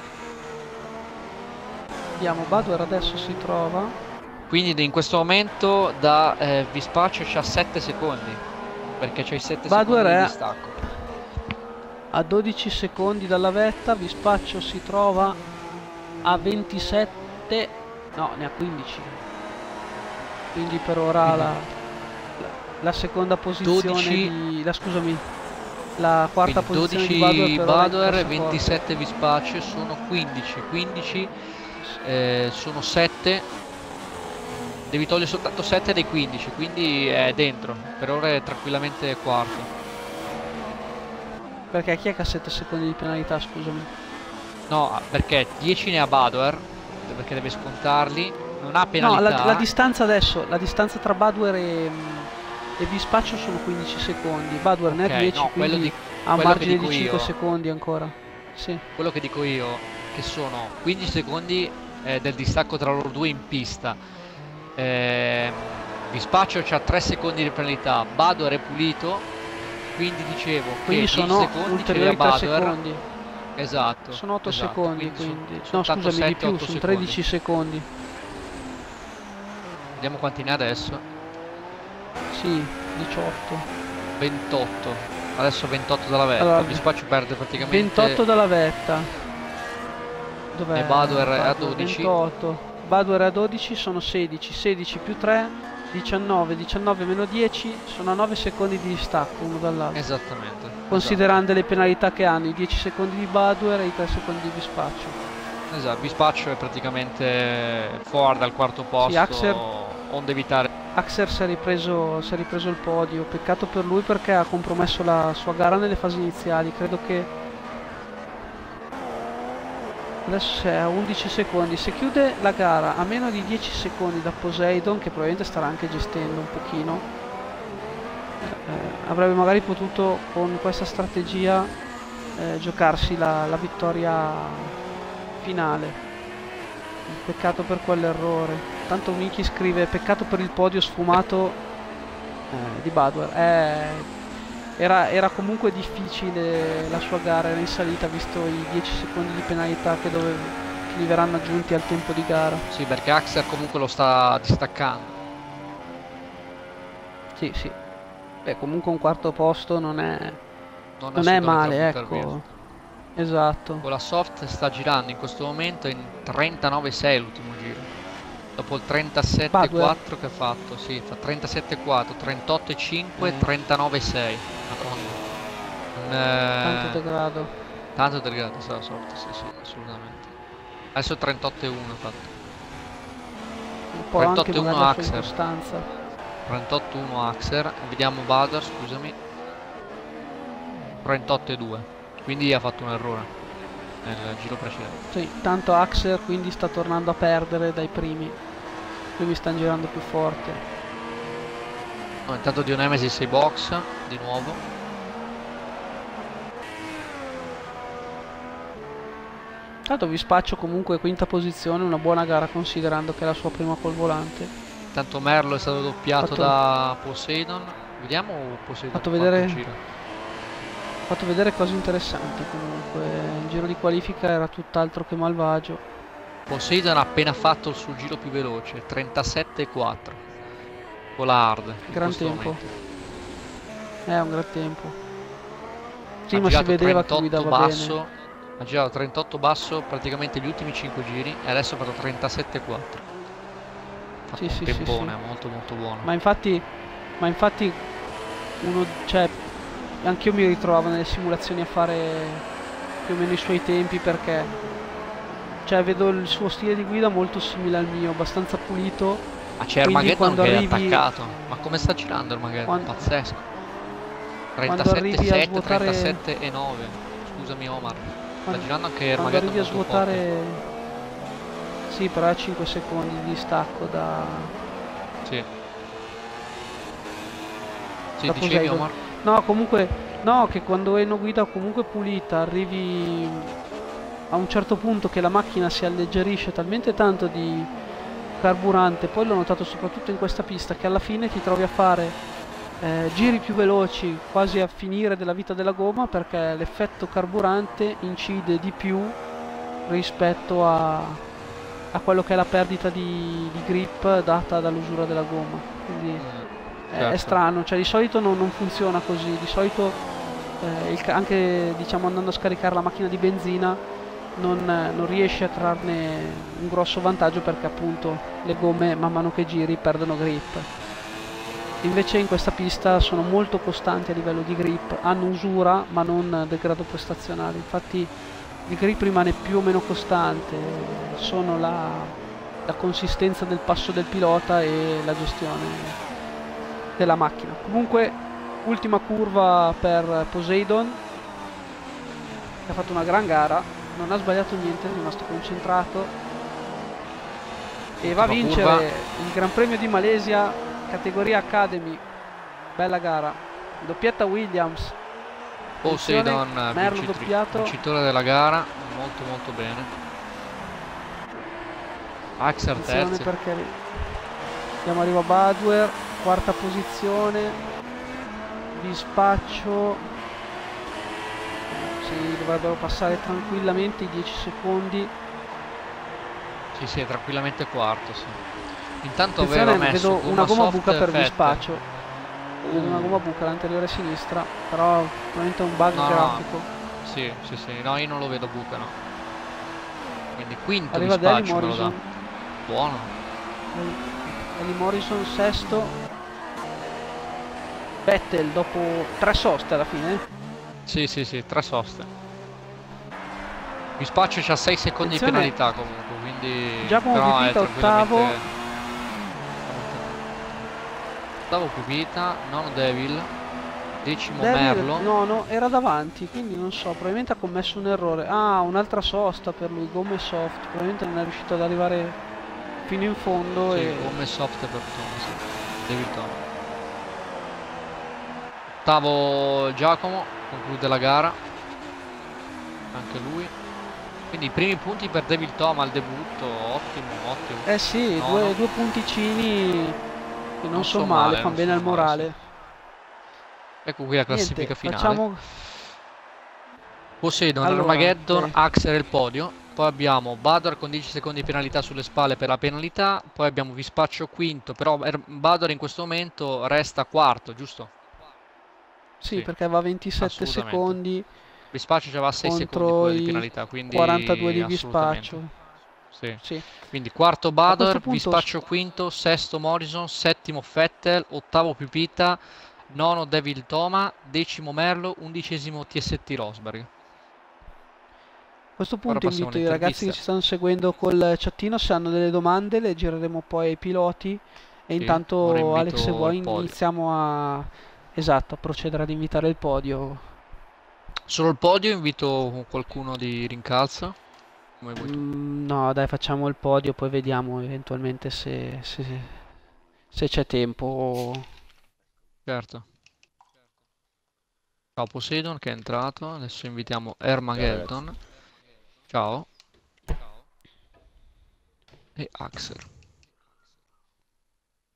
S1: Vediamo, Badwer adesso si trova.
S2: Quindi in questo momento da eh, Bispaccio c'ha sette secondi. Perché c'ha i sette
S1: Badwer
S2: secondi di
S1: è
S2: distacco.
S1: a dodici secondi dalla vetta, Bispaccio si trova a ventisette, no, ne ha quindici. Quindi per ora
S2: Quindi
S1: la, la, la seconda posizione
S2: dodici
S1: di... La, scusami, la quarta
S2: Quindi
S1: posizione
S2: dodici
S1: di Badwer per ora è in
S2: Badwer,
S1: cassaforte.
S2: ventisette Bispaccio, sono quindici. quindici eh, sono sette. Devi togliere soltanto sette dei quindici, quindi è dentro. Per ora è tranquillamente quarto.
S1: Perché chi è che ha sette secondi di penalità, scusami?
S2: No, perché dieci ne ha Badwer, perché deve scontarli. Non ha
S1: No,
S2: penalità.
S1: la, la distanza adesso, la distanza tra Badwer e, e Bispaccio sono quindici secondi. Badwer ne
S2: Ok,
S1: ha dieci,
S2: no, quello
S1: quindi
S2: di-
S1: ha un
S2: quello che
S1: margine di
S2: dico
S1: cinque
S2: io-
S1: secondi ancora. Sì.
S2: Quello che dico io, che sono quindici secondi eh, del distacco tra loro due in pista. Ehm, Bispaccio c'ha tre secondi di penalità, Badwer è pulito, quindi dicevo
S1: Quindi
S2: che dieci
S1: sono
S2: secondi ce li ha
S1: ulteriori tre
S2: Badwer.
S1: secondi.
S2: Esatto.
S1: Sono otto
S2: esatto,
S1: secondi,
S2: sono
S1: quindi. No,
S2: soltanto
S1: scusami, di
S2: sette,
S1: più,
S2: otto
S1: sono
S2: secondi.
S1: tredici secondi.
S2: Vediamo quanti ne ha adesso.
S1: Sì, diciotto.
S2: ventotto. Adesso ventotto dalla vetta.
S1: Allora,
S2: Bispaccio perde praticamente
S1: ventotto dalla vetta. Dov'è?
S2: E Badwer è a dodici.
S1: ventotto. Badwer è a dodici, sono sedici. sedici più tre, diciannove. diciannove meno dieci, sono a nove secondi di distacco uno dall'altro.
S2: Esattamente.
S1: Considerando le penalità che hanno, i dieci secondi di Badwer e i tre secondi di Bispaccio.
S2: Esatto. esatto. Bispaccio è praticamente fuori dal quarto posto.
S1: Sì, Axer,
S2: onde evitare.
S1: Axer si è, ripreso, si è ripreso il podio. Peccato per lui perché ha compromesso la sua gara nelle fasi iniziali. Credo che adesso è a undici secondi. Se chiude la gara a meno di dieci secondi da Poseidon, che probabilmente starà anche gestendo un pochino, eh, avrebbe magari potuto con questa strategia eh, giocarsi la, la vittoria finale. Peccato per quell'errore. Tanto Miki scrive peccato per il podio sfumato eh, di Badwer. Eh, era, era comunque difficile la sua gara, era in salita visto i dieci secondi di penalità che, dove, che gli verranno aggiunti al tempo di gara.
S2: Sì, perché Axer comunque lo sta distaccando.
S1: Sì, sì. Beh, comunque un quarto posto non è,
S2: Non,
S1: non è
S2: assolutamente
S1: male,
S2: da buttar
S1: ecco.
S2: via.
S1: Esatto.
S2: Con la soft sta girando in questo momento in trentanove sei l'ultimo giro. Dopo il trentasette quattro che ha fatto, sì, fa trentasette quattro, trentotto cinque,
S1: Eh.
S2: trentanove sei. Madonna. Un, eh,
S1: Tanto degrado.
S2: Tanto degrado sta la soft, sì, sì, assolutamente. Adesso trentotto uno ha fatto.
S1: Un po' anche
S2: trentotto uno
S1: magari la sua
S2: Axer.
S1: incostanza.
S2: trentotto uno Axer. Vediamo Badwer, scusami. trentotto due. Quindi ha fatto un errore nel giro precedente.
S1: Sì, tanto Axer quindi sta tornando a perdere dai primi. I primi stanno girando più forte.
S2: No, intanto Dionemesis sei box di nuovo.
S1: Tanto Bispaccio comunque quinta posizione, una buona gara considerando che è la sua prima col volante.
S2: Intanto Merlo è stato doppiato
S1: Fatto-
S2: da Poseidon. Vediamo Poseidon
S1: Fatto
S2: quanto
S1: vedere-
S2: gira.
S1: Ho fatto vedere cose interessanti comunque. Il giro di qualifica era tutt'altro che malvagio.
S2: Poseidon ha appena fatto il suo giro più veloce, trentasette e quattro. Con la hard. in
S1: Gran
S2: questo
S1: tempo.
S2: momento.
S1: È un gran tempo. Sì,
S2: Ha
S1: ma si
S2: girato
S1: vedeva che
S2: trentotto
S1: guidava
S2: basso.
S1: bene.
S2: Ha girato trentotto basso praticamente gli ultimi cinque giri e adesso ha fatto trentasette e quattro. Ha fatto
S1: Sì,
S2: un
S1: sì, sì,
S2: tempone
S1: sì.
S2: molto molto buono.
S1: Ma infatti, ma infatti uno, cioè, anch'io mi ritrovavo nelle simulazioni a fare più o meno i suoi tempi perché, cioè, vedo il suo stile di guida molto simile al mio, abbastanza pulito.
S2: Ma c'è
S1: Quindi
S2: Armageddon
S1: quando
S2: che è
S1: arrivi,
S2: attaccato. Ma come sta girando Armageddon?
S1: Quando-
S2: Pazzesco.
S1: quando
S2: trentasette
S1: arrivi a
S2: sette,
S1: svuotare,
S2: trentasette e nove. Scusami Omar. Sta
S1: quando,
S2: girando anche
S1: quando
S2: Armageddon
S1: arrivi a
S2: molto forte.
S1: svuotare, sì, però a cinque secondi di distacco da,
S2: Sì. Sì,
S1: da
S2: dicevi
S1: Poseidon.
S2: Omar?
S1: No, comunque, no, che quando hai una guida comunque pulita, arrivi a un certo punto che la macchina si alleggerisce talmente tanto di carburante, poi l'ho notato soprattutto in questa pista, che alla fine ti trovi a fare eh, giri più veloci, quasi a finire della vita della gomma, perché l'effetto carburante incide di più rispetto a, a quello che è la perdita di, di grip data dall'usura della gomma. Quindi è, è
S2: Certo.
S1: strano, cioè di solito non, non funziona così, di solito eh, il ca- anche diciamo andando a scaricare la macchina di benzina non, non riesci a trarne un grosso vantaggio perché appunto le gomme man mano che giri perdono grip. Invece in questa pista sono molto costanti a livello di grip, hanno usura ma non degrado prestazionale, infatti il grip rimane più o meno costante, sono la, la consistenza del passo del pilota e la gestione della macchina. Comunque ultima curva per Poseidon, che ha fatto una gran gara, non ha sbagliato niente, è rimasto concentrato e va a
S2: Ultima
S1: vincere
S2: curva.
S1: il Gran Premio di Malesia, categoria Academy. Bella gara, doppietta Williams.
S2: Poseidon
S1: Merlo
S2: vincitri-
S1: doppiato.
S2: vincitore della gara, molto molto bene. Axer
S1: Attenzione
S2: terzi.
S1: perché abbiamo arriva Badwer, quarta posizione, Bispaccio, si dovrebbero passare tranquillamente i dieci secondi.
S2: Sì, sì, è tranquillamente quarto, sì. Intanto
S1: Attenzione,
S2: aveva messo
S1: vedo una gomma
S2: soft
S1: buca per
S2: Vettel.
S1: Bispaccio, vedo una gomma buca all'anteriore sinistra, però probabilmente è un bug
S2: No, no.
S1: grafico.
S2: Sì, sì, sì, no, io non lo vedo buca, no. Quindi quinto
S1: Arriva Deli
S2: Bispaccio me lo dà.
S1: Morrison,
S2: Buono.
S1: Deli Morrison sesto, Vettel dopo tre soste alla fine.
S2: Sì, sì, sì, tre soste. Bispaccio c'ha sei secondi di
S1: Attenzione.
S2: penalità comunque, quindi...
S1: Giacomo
S2: però è
S1: Pipita,
S2: tranquillamente...
S1: ottavo.
S2: Ottavo Pipita, nono Devil, decimo
S1: Devil,
S2: Merlo.
S1: no, no, era davanti, quindi non so, probabilmente ha commesso un errore. Ah, un'altra sosta per lui, gomme soft, probabilmente non è riuscito ad arrivare fino in fondo
S2: Sì,
S1: e...
S2: come soft per Thomas, sì. David Thomas. Ottavo Giacomo, conclude la gara. Anche lui. Quindi i primi punti per David Thomas al debutto, ottimo, ottimo.
S1: Eh sì,
S2: No,
S1: due,
S2: no.
S1: due punticini che non,
S2: Non
S1: sono
S2: so
S1: male,
S2: male,
S1: fanno
S2: non
S1: bene
S2: so
S1: al
S2: male,
S1: morale.
S2: Ecco qui la classifica
S1: Niente,
S2: finale.
S1: facciamo...
S2: Poseidon,
S1: Allora,
S2: Armageddon,
S1: eh.
S2: Axel il podio. Poi abbiamo Bador con dieci secondi di penalità sulle spalle per la penalità. Poi abbiamo Vispaccio quinto, però Bador in questo momento resta quarto, giusto?
S1: Sì,
S2: Sì,
S1: perché va a ventisette
S2: assolutamente.
S1: secondi
S2: Vispaccio aveva sei secondi
S1: contro
S2: pure di
S1: i
S2: penalità, quindi
S1: quarantadue di
S2: assolutamente.
S1: Bispaccio.
S2: Sì.
S1: Sì.
S2: Quindi quarto
S1: A questo
S2: Bador,
S1: punto...
S2: Vispaccio quinto, sesto Morrison, settimo Vettel, ottavo Pipita, nono Devil Toma, decimo Merlo, undicesimo T S T Rosberg.
S1: A questo
S2: Ora
S1: punto
S2: passiamo
S1: invito i ragazzi che
S2: all'intervista.
S1: ci stanno seguendo col chattino, se hanno delle domande le gireremo poi ai piloti e
S2: Sì, ora
S1: intanto Alex, se
S2: invito
S1: vuoi
S2: il podio.
S1: iniziamo a... esatto, a procedere ad invitare il podio.
S2: Solo il podio, invito qualcuno di rincalzo, come vuoi tu.
S1: Mm, no, dai, facciamo il podio, poi vediamo eventualmente se, se, se c'è tempo.
S2: Certo. Ciao Poseidon che è entrato, adesso invitiamo Armageddon. Ciao. E Axel.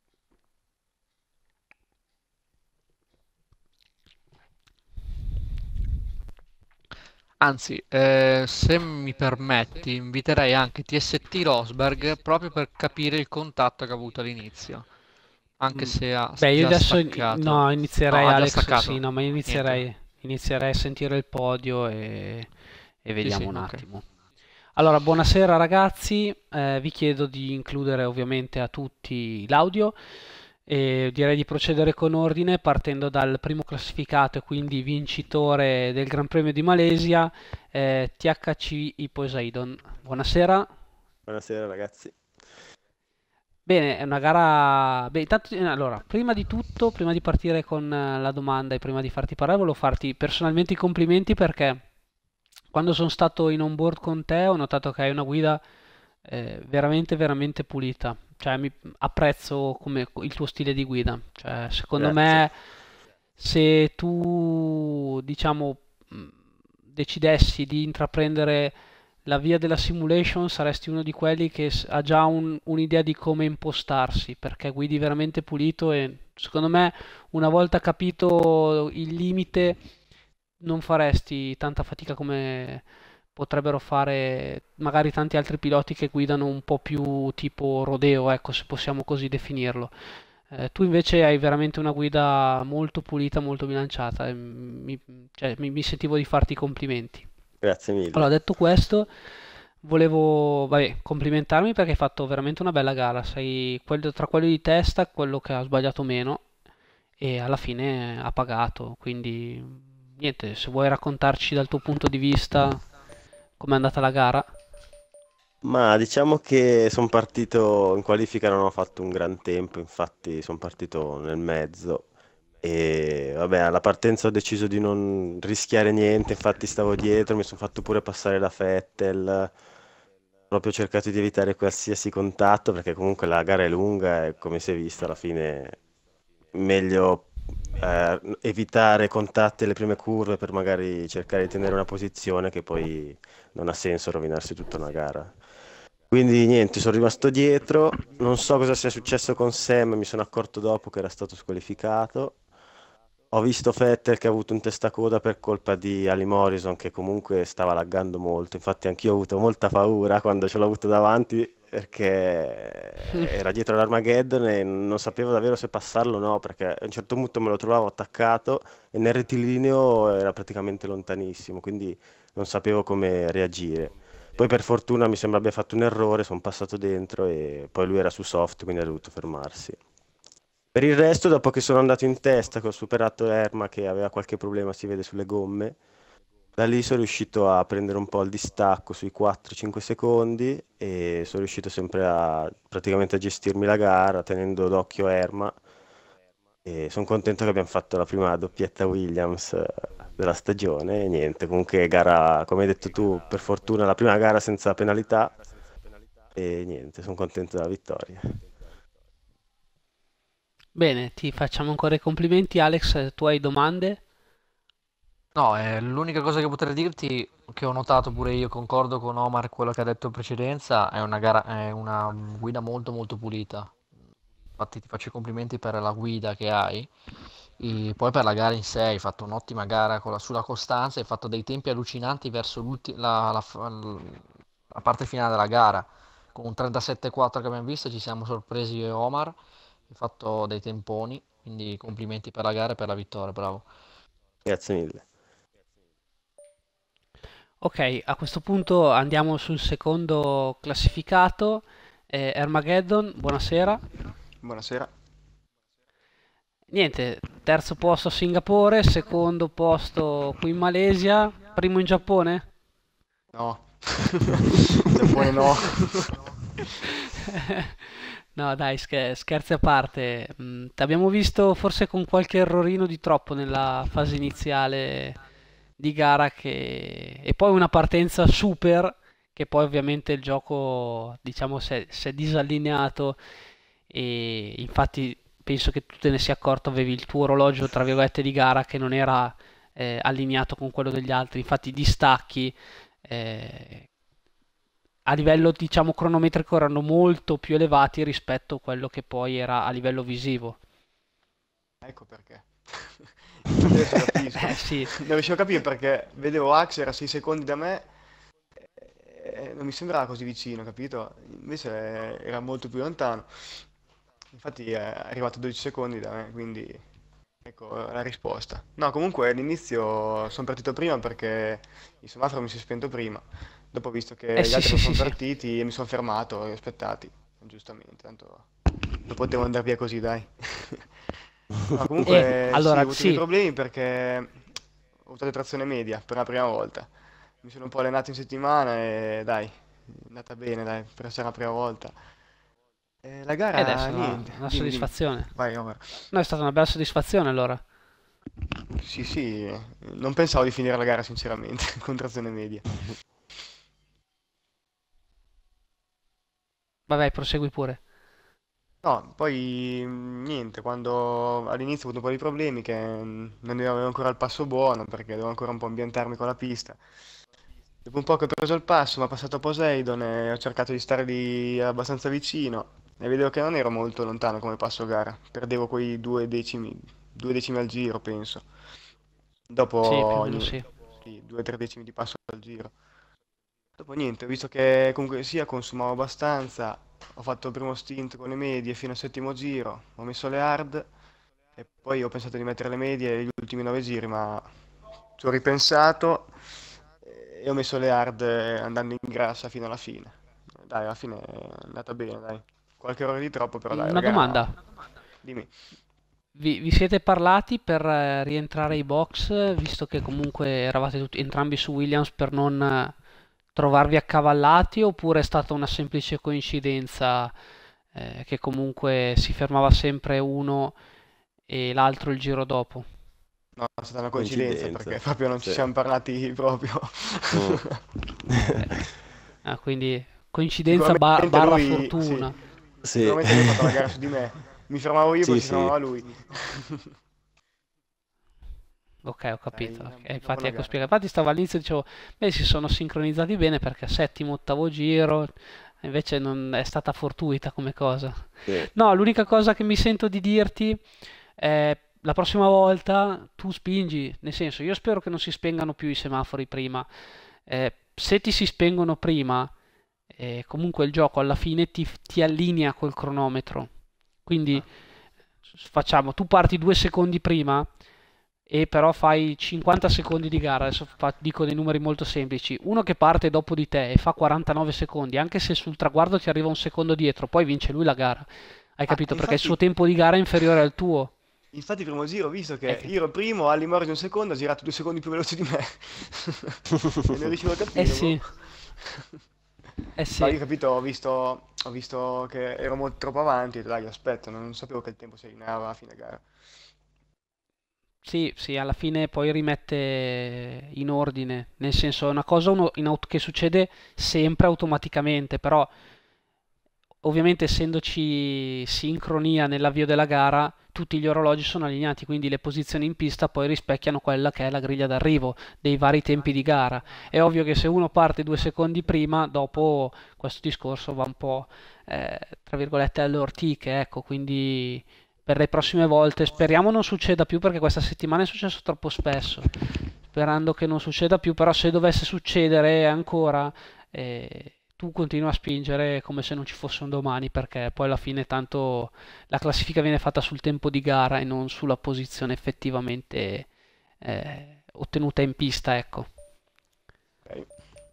S2: Anzi, eh, se mi permetti, inviterei anche T S T Rosberg proprio per capire il contatto che ha avuto all'inizio, anche
S1: Mm.
S2: se ha s-
S1: Beh, io
S2: già
S1: adesso in-
S2: staccato.
S1: no,
S2: No,
S1: inizierei
S2: ha già
S1: Alex, sì,
S2: staccato.
S1: no, ma io
S2: Niente.
S1: inizierei, inizierei a sentire il podio e, e
S2: Sì,
S1: vediamo
S2: sì,
S1: un
S2: ok.
S1: attimo. Allora, buonasera ragazzi, eh, vi chiedo di includere ovviamente a tutti l'audio e direi di procedere con ordine partendo dal primo classificato e quindi vincitore del Gran Premio di Malesia, eh, T H C I Poseidon. Buonasera.
S3: Buonasera ragazzi.
S1: Bene, è una gara. Beh, intanto, eh, allora, prima di tutto, prima di partire con eh, la domanda e prima di farti parlare, volevo farti personalmente i complimenti perché quando sono stato in onboard con te ho notato che hai una guida eh, veramente, veramente pulita. Cioè, mi apprezzo come il tuo stile di guida. Cioè, secondo
S3: Grazie.
S1: me, se tu, diciamo, mh, decidessi di intraprendere la via della simulation, saresti uno di quelli che s- ha già un- un'idea di come impostarsi, perché guidi veramente pulito e secondo me, una volta capito il limite, non faresti tanta fatica come potrebbero fare magari tanti altri piloti che guidano un po' più tipo rodeo, ecco, se possiamo così definirlo. Eh, tu invece hai veramente una guida molto pulita, molto bilanciata e mi, cioè, mi- mi sentivo di farti i complimenti.
S3: Grazie mille.
S1: Allora, detto questo, volevo, vabbè, complimentarmi perché hai fatto veramente una bella gara. Sei quello, tra quelli di testa, quello che ha sbagliato meno e alla fine ha pagato. Quindi, niente, se vuoi raccontarci dal tuo punto di vista com'è andata la gara.
S3: Ma diciamo che sono partito in qualifica, non ho fatto un gran tempo, infatti sono partito nel mezzo e vabbè, alla partenza ho deciso di non rischiare niente, infatti stavo dietro, mi sono fatto pure passare da Vettel, proprio ho cercato di evitare qualsiasi contatto perché comunque la gara è lunga e come si è visto alla fine meglio eh, evitare contatti alle prime curve per magari cercare di tenere una posizione che poi non ha senso rovinarsi tutta una gara. Quindi niente, sono rimasto dietro, non so cosa sia successo con Sam, mi sono accorto dopo che era stato squalificato. Ho visto Vettel che ha avuto un testacoda per colpa di Ali Morrison che comunque stava laggando molto, infatti anch'io ho avuto molta paura quando ce l'ho avuto davanti perché era dietro l'Armageddon e non sapevo davvero se passarlo o no, perché a un certo punto me lo trovavo attaccato e nel rettilineo era praticamente lontanissimo, quindi non sapevo come reagire. Poi per fortuna mi sembra abbia fatto un errore, sono passato dentro e poi lui era su soft, quindi ha dovuto fermarsi. Per il resto, dopo che sono andato in testa, che ho superato Erma che aveva qualche problema, si vede sulle gomme, da lì sono riuscito a prendere un po' il distacco sui quattro cinque secondi e sono riuscito sempre a praticamente a gestirmi la gara tenendo d'occhio Erma e sono contento che abbiamo fatto la prima doppietta Williams eh, della stagione e niente, comunque gara, come hai detto tu, per fortuna la prima gara senza penalità e niente, sono contento della vittoria.
S1: Bene, ti facciamo ancora i complimenti. Alex, tu hai domande?
S2: No, eh, l'unica cosa che potrei dirti, che ho notato pure io, concordo con Omar, quello che ha detto in precedenza, è una gara, è una guida molto molto pulita. Infatti ti faccio i complimenti per la guida che hai. E poi per la gara in sé hai fatto un'ottima gara con la- sulla costanza, hai fatto dei tempi allucinanti verso l'ulti- la, la f- la parte finale della gara. Con un trentasette quattro che abbiamo visto ci siamo sorpresi io e Omar, hai fatto dei temponi, quindi complimenti per la gara e per la vittoria, bravo.
S3: Grazie mille.
S1: Ok, a questo punto andiamo sul secondo classificato, eh, Armageddon, buonasera.
S4: Buonasera.
S1: Niente, terzo posto a Singapore, secondo posto qui in Malesia, primo in Giappone?
S4: No. Giappone no.
S1: No, dai, scher- scherzi a parte. Mm, t'abbiamo visto forse con qualche errorino di troppo nella fase iniziale di gara che... e poi una partenza super che poi ovviamente il gioco, diciamo, si è, si è disallineato e infatti penso che tu te ne sia accorto, avevi il tuo orologio, tra virgolette, di gara che non era eh, allineato con quello degli altri, infatti i distacchi eh, a livello diciamo cronometrico erano molto più elevati rispetto a quello che poi era a livello visivo.
S4: Ecco perché. Infatti adesso capisco.
S1: Eh sì,
S4: Non riuscivo a capire perché vedevo Axel a sei secondi da me e non mi sembrava così vicino, capito? Invece era molto più lontano. Infatti è arrivato a dodici secondi da me, quindi ecco la risposta. No, comunque all'inizio sono partito prima perché il semaforo mi si è spento prima. Dopo ho visto
S1: eh
S4: che gli
S1: sì,
S4: altri
S1: sì,
S4: non
S1: sì,
S4: sono
S1: sì.
S4: partiti e mi sono fermato e ho aspettati. Giustamente, tanto non potevo andare via così, dai. No,
S1: E
S4: comunque sì, ho
S1: allora,
S4: avuto dei
S1: sì,
S4: problemi perché ho usato trazione media per la prima volta. Mi sono un po' allenato in settimana e dai, è andata bene, dai, per essere la prima volta. E la
S1: e
S4: gara,
S1: adesso è una,
S4: niente,
S1: una
S4: dimmi, dimmi.
S1: soddisfazione.
S4: Vai, Omar.
S1: No, è stata una bella soddisfazione allora.
S4: Sì, sì, non pensavo di finire la gara sinceramente con trazione media.
S1: Vabbè, prosegui pure.
S4: No, poi mh, niente, quando all'inizio ho avuto un po' di problemi che mh, non avevo ancora il passo buono perché devo ancora un po' ambientarmi con la pista. Dopo un po' che ho preso il passo, mi ha passato Poseidon e ho cercato di stare lì abbastanza vicino e vedevo che non ero molto lontano come passo gara. Perdevo quei due decimi, due decimi al giro, penso.
S1: Sì, più o
S4: Dopo,
S1: meno
S4: niente,
S1: sì.
S4: sì, due o tre decimi di passo al giro. Dopo niente, ho visto che comunque sia consumavo abbastanza, ho fatto il primo stint con le medie fino al settimo giro, ho messo le hard e poi ho pensato di mettere le medie gli ultimi nove giri, ma ci ho ripensato e ho messo le hard eh, andando in grassa fino alla fine. Dai, alla fine è andata bene, dai. Qualche errore di troppo, però dai, la
S1: Una
S4: gara...
S1: domanda.
S4: Dimmi.
S1: Vi, vi siete parlati per eh, rientrare ai box, visto che comunque eravate tutti, entrambi su Williams per non eh, trovarvi accavallati, oppure è stata una semplice coincidenza eh, che comunque si fermava sempre uno e l'altro il giro dopo?
S4: No, è stata una coincidenza perché
S3: Coincidenza.
S4: proprio non ci
S3: Sì.
S4: siamo parlati proprio.
S3: Mm.
S1: Eh, ah, quindi coincidenza ba-
S4: Sicuramente
S1: barra
S4: lui, sì,
S1: fortuna.
S3: Sì.
S4: sicuramente lui ha fatto la gara su di me. Mi fermavo io, poi
S3: Sì,
S4: si
S3: sì.
S4: fermava lui.
S1: Ok, ho
S4: Dai,
S1: capito.
S4: una,
S1: Ok,
S4: una
S1: infatti
S4: buona
S1: ecco,
S4: gara.
S1: spiega. Infatti stavo all'inizio dicevo, beh, si sono sincronizzati bene perché settimo, ottavo giro, invece non è stata fortuita come cosa.
S3: Sì.
S1: No, l'unica cosa che mi sento di dirti è la prossima volta tu spingi, nel senso, io spero che non si spengano più i semafori prima. Eh, se ti si spengono prima, eh, comunque il gioco alla fine ti, ti allinea col cronometro. Quindi
S4: Ah,
S1: s- facciamo, tu parti due secondi prima e però fai cinquanta secondi di gara. Adesso fa- dico dei numeri molto semplici. Uno che parte dopo di te e fa quarantanove secondi, anche se sul traguardo ti arriva un secondo dietro, poi vince lui la gara. Hai
S4: ah,
S1: capito? Perché il suo
S4: infatti,
S1: tempo di gara è inferiore al tuo.
S4: infatti il primo giro ho visto
S1: Eh,
S4: che
S1: che-
S4: io ero primo, Ali Morris un secondo, ha girato due secondi più veloce di me. E non riuscivo a
S1: eh
S4: capire, boh.
S1: sì, eh
S4: No,
S1: sì.
S4: io capito, ho visto, ho visto che ero molto troppo avanti, ho detto, dai, aspetta, non sapevo che il tempo si allineava a fine gara.
S1: Sì, sì, alla fine poi rimette in ordine, nel senso è una cosa uno- in aut- che succede sempre automaticamente, però ovviamente essendoci sincronia nell'avvio della gara, tutti gli orologi sono allineati, quindi le posizioni in pista poi rispecchiano quella che è la griglia d'arrivo dei vari tempi di gara. È ovvio che se uno parte due secondi prima, dopo questo discorso va un po', eh, tra virgolette, alle ortiche, ecco, quindi per le prossime volte speriamo non succeda più perché questa settimana è successo troppo spesso. Sperando che non succeda più, però se dovesse succedere ancora, eh, tu continui a spingere come se non ci fosse un domani, perché poi alla fine tanto la classifica viene fatta sul tempo di gara e non sulla posizione effettivamente eh, ottenuta in pista, ecco.
S4: Ok.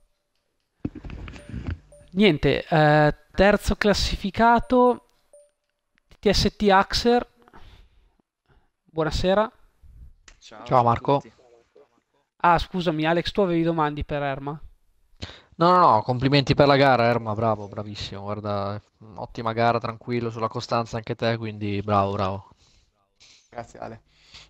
S1: Niente, eh, terzo classificato T S T Axer, buonasera.
S5: Ciao,
S2: Ciao
S5: ciao a
S2: Marco.
S5: tutti.
S1: Ah, scusami Alex, tu avevi domande per Erma?
S2: No, no, no, complimenti per la gara, Erma, bravo, bravissimo. Guarda, ottima gara, tranquillo, sulla costanza anche te, quindi bravo, bravo.
S4: Grazie Ale.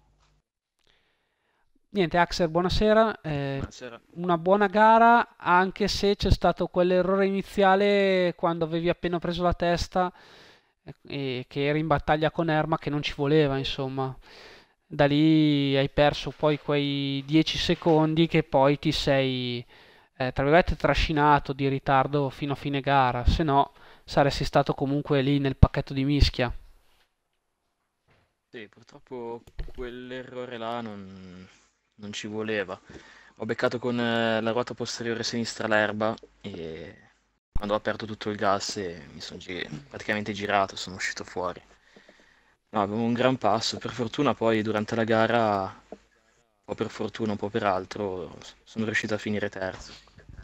S1: Niente, Axel, buonasera. Eh,
S5: Buonasera.
S1: una buona gara, anche se c'è stato quell'errore iniziale quando avevi appena preso la testa eh, e che eri in battaglia con Erma che non ci voleva, insomma. Da lì hai perso poi quei dieci secondi che poi ti sei, eh, tra virgolette, trascinato di ritardo fino a fine gara, se no saresti stato comunque lì nel pacchetto di mischia.
S5: Sì, purtroppo quell'errore là non, non ci voleva. Ho beccato con eh, la ruota posteriore sinistra l'erba e quando ho aperto tutto il gas e mi sono gi- praticamente girato, sono uscito fuori. No, avevo un gran passo. Per fortuna poi durante la gara, un po' per fortuna, un po' per altro, sono riuscito a finire terzo.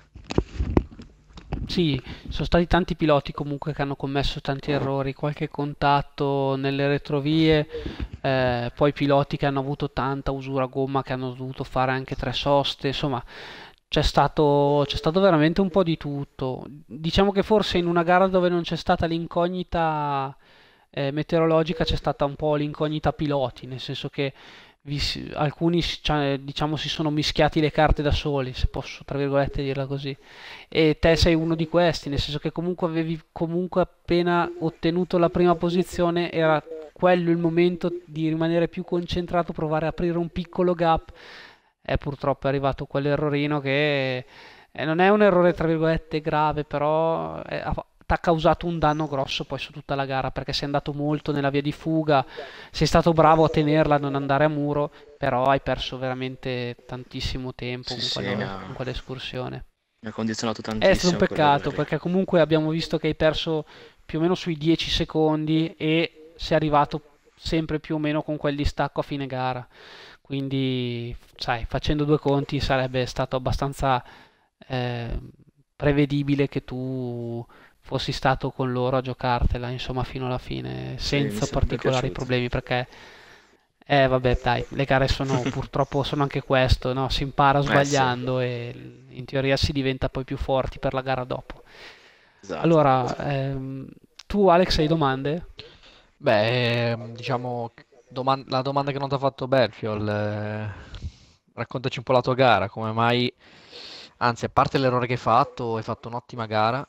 S1: Sì, sono stati tanti piloti comunque che hanno commesso tanti errori, qualche contatto nelle retrovie, eh, poi piloti che hanno avuto tanta usura a gomma che hanno dovuto fare anche tre soste, insomma c'è stato, c'è stato veramente un po' di tutto. Diciamo che forse in una gara dove non c'è stata l'incognita eh, meteorologica c'è stata un po' l'incognita piloti, nel senso che vi si- alcuni si- cioè, diciamo si sono mischiati le carte da soli, se posso tra virgolette dirla così. E te sei uno di questi, nel senso che comunque avevi comunque appena ottenuto la prima posizione, era quello il momento di rimanere più concentrato, provare a aprire un piccolo gap. E purtroppo è arrivato quell'errorino che eh, non è un errore tra virgolette grave, però ti ha causato un danno grosso poi su tutta la gara perché sei andato molto nella via di fuga, sei stato bravo a tenerla, a non andare a muro, però hai perso veramente tantissimo tempo
S5: Sì,
S1: con
S5: sì, mi
S1: quello-
S5: ha,
S1: con quell'escursione.
S5: mi ha condizionato
S1: È stato un
S5: tantissimo
S1: peccato
S5: quell'errore lì.
S1: perché comunque abbiamo visto che hai perso più o meno sui dieci secondi e sei arrivato sempre più o meno con quel distacco a fine gara. Quindi, sai, facendo due conti sarebbe stato abbastanza eh, prevedibile che tu fossi stato con loro a giocartela, insomma, fino alla fine,
S5: Sì, mi
S1: senza
S5: sarebbe
S1: particolari
S5: piaciuto.
S1: problemi, perché eh vabbè, dai, le gare sono purtroppo sono anche questo, no? Si impara
S5: Eh sì,
S1: sbagliando e in teoria si diventa poi più forti per la gara dopo.
S5: esatto.
S1: Allora, ehm, tu Alex hai domande?
S2: Beh, ehm, diciamo, doman- la domanda che non ti ha fatto Belfiol, eh, raccontaci un po' la tua gara, come mai, anzi, a parte l'errore che hai fatto, hai fatto un'ottima gara,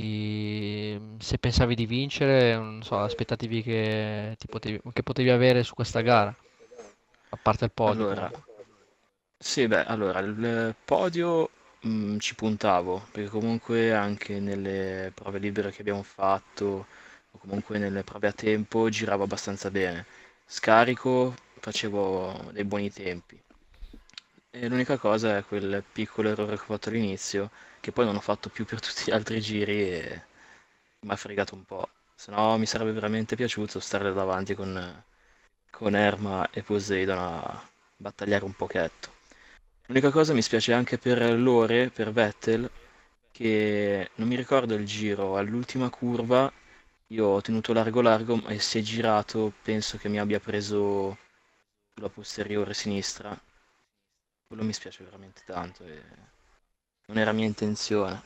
S2: e se pensavi di vincere, non so, aspettativi che, ti potevi, che potevi avere su questa gara, a parte il podio
S5: Allora,
S2: comunque.
S5: sì, beh, allora, il podio mh, ci puntavo, perché comunque anche nelle prove libere che abbiamo fatto, o comunque nelle prove a tempo, giravo abbastanza bene. Scarico, facevo dei buoni tempi. E l'unica cosa è quel piccolo errore che ho fatto all'inizio, che poi non ho fatto più per tutti gli altri giri e mi ha fregato un po'. Se no mi sarebbe veramente piaciuto stare davanti con, con Erma e Poseidon a battagliare un pochetto. L'unica cosa mi spiace anche per Lore, per Vettel, che non mi ricordo il giro, all'ultima curva io ho tenuto largo largo e si è girato, penso che mi abbia preso sulla posteriore sinistra. Quello mi spiace veramente tanto e non era mia intenzione.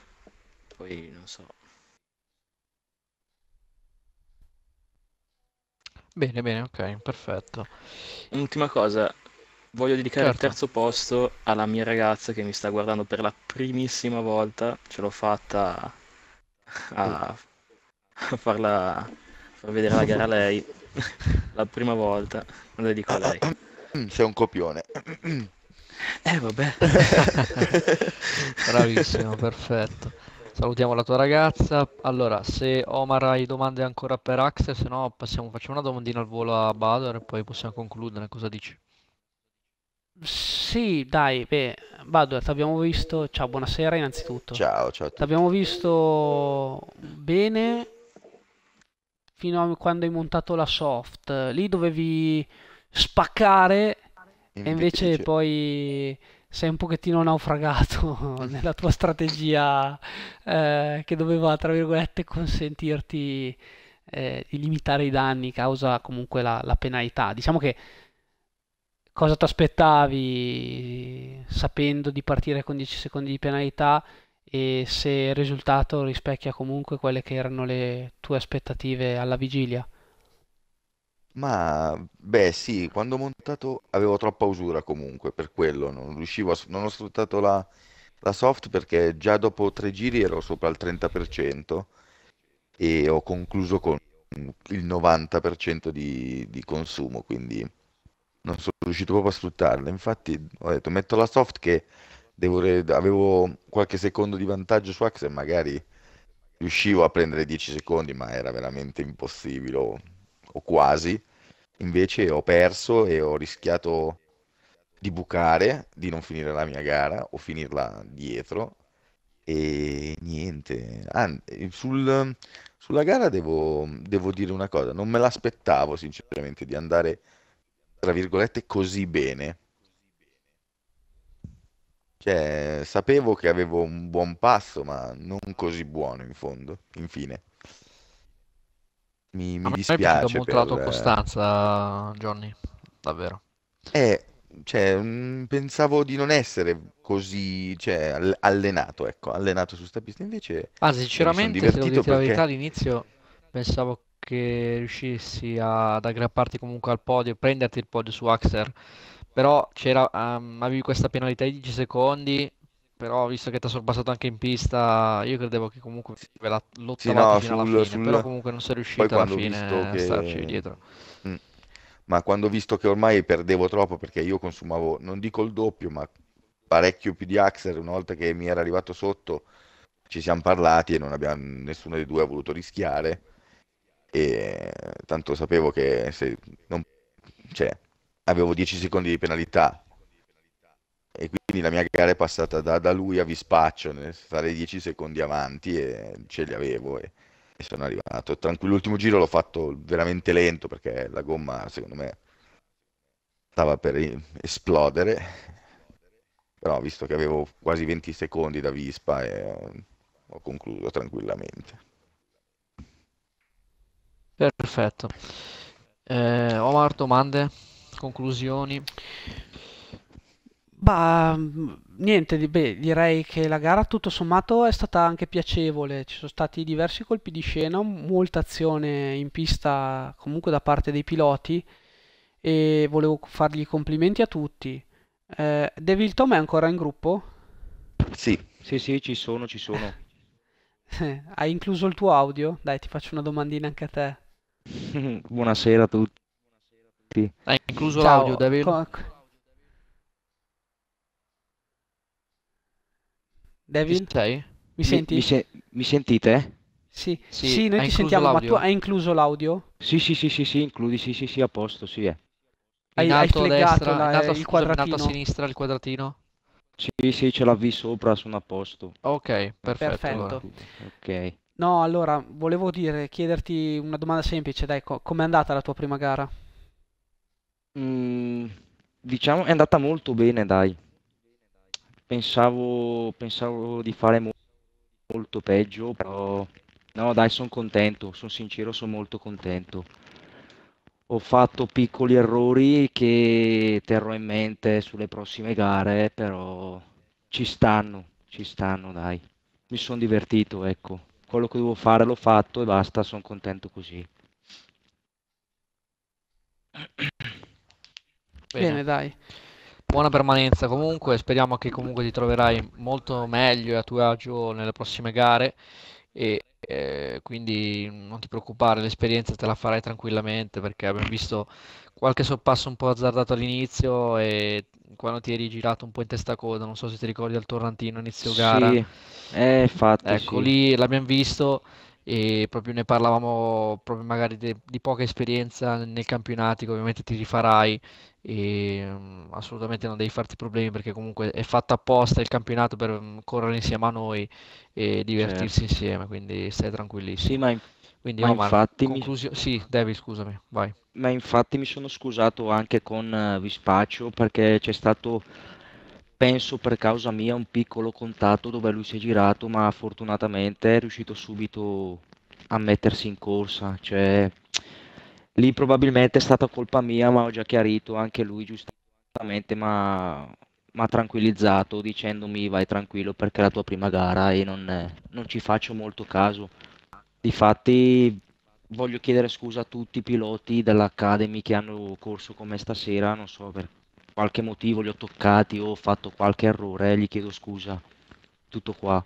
S5: Poi non so.
S2: Bene, bene, ok, perfetto.
S5: Ultima cosa, voglio dedicare il
S2: Certo.
S5: terzo posto alla mia ragazza che mi sta guardando per la primissima volta. Ce l'ho fatta a, a farla far vedere la gara a lei la prima volta. Lo dedico a lei.
S6: Sei un copione.
S5: Eh vabbè.
S2: Bravissimo, perfetto. Salutiamo la tua ragazza. Allora, se Omar hai domande ancora per Axel, se no passiamo, facciamo una domandina al volo a Bador e poi possiamo concludere. Cosa dici?
S1: Sì, dai, beh, Badua, ti abbiamo visto. Ciao, buonasera innanzitutto.
S6: Ciao, ciao a
S1: Ti
S6: tutti.
S1: abbiamo visto bene fino a quando hai montato la soft. Lì dovevi spaccare e invece
S6: Invece,
S1: poi sei un pochettino naufragato nella tua strategia eh, che doveva, tra virgolette, consentirti eh, di limitare i danni causa comunque la, la penalità. Diciamo che cosa ti aspettavi sapendo di partire con dieci secondi di penalità e se il risultato rispecchia comunque quelle che erano le tue aspettative alla vigilia?
S6: ma beh, sì, quando ho montato avevo troppa usura comunque, per quello non riuscivo a, s- non ho sfruttato la, la soft perché già dopo tre giri ero sopra il trenta per cento e ho concluso con il novanta per cento di, di consumo, quindi non sono riuscito proprio a sfruttarla. Infatti ho detto, metto la soft che devo re- avevo qualche secondo di vantaggio su Axel, magari riuscivo a prendere dieci secondi, ma era veramente impossibile o, o quasi. Invece ho perso e ho rischiato di bucare, di non finire la mia gara o finirla dietro e niente. Ah, eh, sul- sulla gara devo, devo dire una cosa, non me l'aspettavo sinceramente di andare, tra virgolette, così bene. Cioè, sapevo che avevo un buon passo, ma non così buono in fondo, infine. Mi,
S2: A
S6: mi
S2: me è piaciuta
S6: dispiace
S2: molto la tua
S6: per...
S2: costanza, Johnny, davvero.
S6: Eh, cioè, mm, pensavo di non essere così, cioè, all- allenato, ecco, allenato su sta pista, invece
S2: Ah,
S6: eh, mi sono
S2: sinceramente, se devo
S6: divertito
S2: dirti la verità,
S6: perché...
S2: all'inizio pensavo che riuscissi a- ad aggrapparti comunque al podio, prenderti il podio su Axer, però c'era, ehm, avevi questa penalità di dieci secondi, però visto che ti ha sorpassato anche in pista, io credevo che comunque ve la
S6: Sì,
S2: lottavate
S6: no,
S2: fino alla
S6: sul,
S2: fine, però
S6: sul...
S2: comunque non sei
S6: Poi
S2: riuscito alla
S6: quando ho visto
S2: fine a starci
S6: che...
S2: dietro.
S6: Mm. Ma quando ho visto che ormai perdevo troppo, perché io consumavo, non dico il doppio, ma parecchio più di Axer, una volta che mi era arrivato sotto, ci siamo parlati e non abbiamo, nessuno dei due ha voluto rischiare. E tanto sapevo che se non, cioè, avevo dieci secondi di penalità e quindi la mia gara è passata da, da lui a Vispaccio, nel stare dieci secondi avanti e ce li avevo e, e sono arrivato. Tranquillo, l'ultimo giro l'ho fatto veramente lento perché la gomma secondo me stava per i- esplodere, però visto che avevo quasi venti secondi da Vispa e ho concluso tranquillamente.
S2: Perfetto. Eh, Omar, domande? Conclusioni?
S1: Bah, mm, niente, di- beh, direi che la gara tutto sommato è stata anche piacevole. Ci sono stati diversi colpi di scena, molta azione in pista comunque da parte dei piloti e volevo fargli i complimenti a tutti. Eh, Devil Tom è ancora in gruppo?
S6: Sì,
S7: Sì, sì, ci sono, ci sono.
S1: Hai incluso il tuo audio? Dai, ti faccio una domandina anche a te.
S7: Buonasera a tutti.
S2: Hai incluso l'audio,
S1: Ciao,
S2: Devil?
S1: co-
S2: Ci
S1: Devil?
S2: sei?
S1: Mi
S7: Mi, mi
S1: senti?
S7: se- mi sentite?
S1: Sì,
S2: Sì,
S1: sì, noi
S2: hai
S1: ti
S2: incluso
S1: sentiamo, ma tu
S2: l'audio?
S1: hai incluso l'audio?
S7: Sì, sì, sì, sì, sì, includi, sì, sì, sì, a posto, sì. eh.
S2: In
S1: Hai, hai
S2: alto a
S1: flaggato
S2: destra, in
S1: la-
S2: alto,
S1: il
S2: scusami, in alto a
S1: quadratino?
S2: sinistra il quadratino?
S7: Sì, sì, ce l'ha vi sopra, sono a posto.
S2: Ok, perfetto
S7: Sono
S2: allora.
S1: Perfetto.
S7: tutto. Ok.
S1: No, allora, volevo dire, chiederti una domanda semplice, dai, co- com'è andata la tua prima gara?
S7: Mm, diciamo è andata molto bene, dai. Pensavo, pensavo di fare mo- molto peggio, però no, dai, sono contento, sono sincero, sono molto contento. Ho fatto piccoli errori che terrò in mente sulle prossime gare, però ci stanno, ci stanno, dai. Mi sono divertito, ecco. Quello che devo fare l'ho fatto e basta, sono contento così.
S2: Bene.
S1: Bene, dai.
S2: Buona permanenza comunque, speriamo che comunque ti troverai molto meglio e a tuo agio nelle prossime gare e eh, quindi non ti preoccupare, l'esperienza te la farai tranquillamente perché abbiamo visto qualche sorpasso un po' azzardato all'inizio e quando ti eri girato un po' in testa a coda, non so se ti ricordi al Torrantino inizio gara.
S7: Sì, eh, infatti
S2: Ecco,
S7: sì,
S2: lì l'abbiamo visto e proprio ne parlavamo proprio magari de- di poca esperienza nei campionati che ovviamente ti rifarai e mm, assolutamente non devi farti problemi perché comunque è fatto apposta il campionato per mm, correre insieme a noi e divertirsi
S7: certo.
S2: insieme, quindi stai
S7: Sì,
S2: tranquillissimo.
S7: ma, in-
S2: Quindi
S7: ma
S2: Omar,
S7: infatti mi,
S2: conclusione... Sì, David, scusami, vai.
S7: ma infatti mi sono scusato anche con eh, Vispaccio perché c'è stato, penso per causa mia, un piccolo contatto dove lui si è girato, ma fortunatamente è riuscito subito a mettersi in corsa. Cioè, lì probabilmente è stata colpa mia, ma ho già chiarito, anche lui giustamente m'ha m'ha tranquillizzato dicendomi vai tranquillo perché è la tua prima gara e non, eh, non ci faccio molto caso. Difatti voglio chiedere scusa a tutti i piloti dell'Academy che hanno corso con me stasera, non so, per qualche motivo li ho toccati o ho fatto qualche errore, eh, gli chiedo scusa. Tutto qua.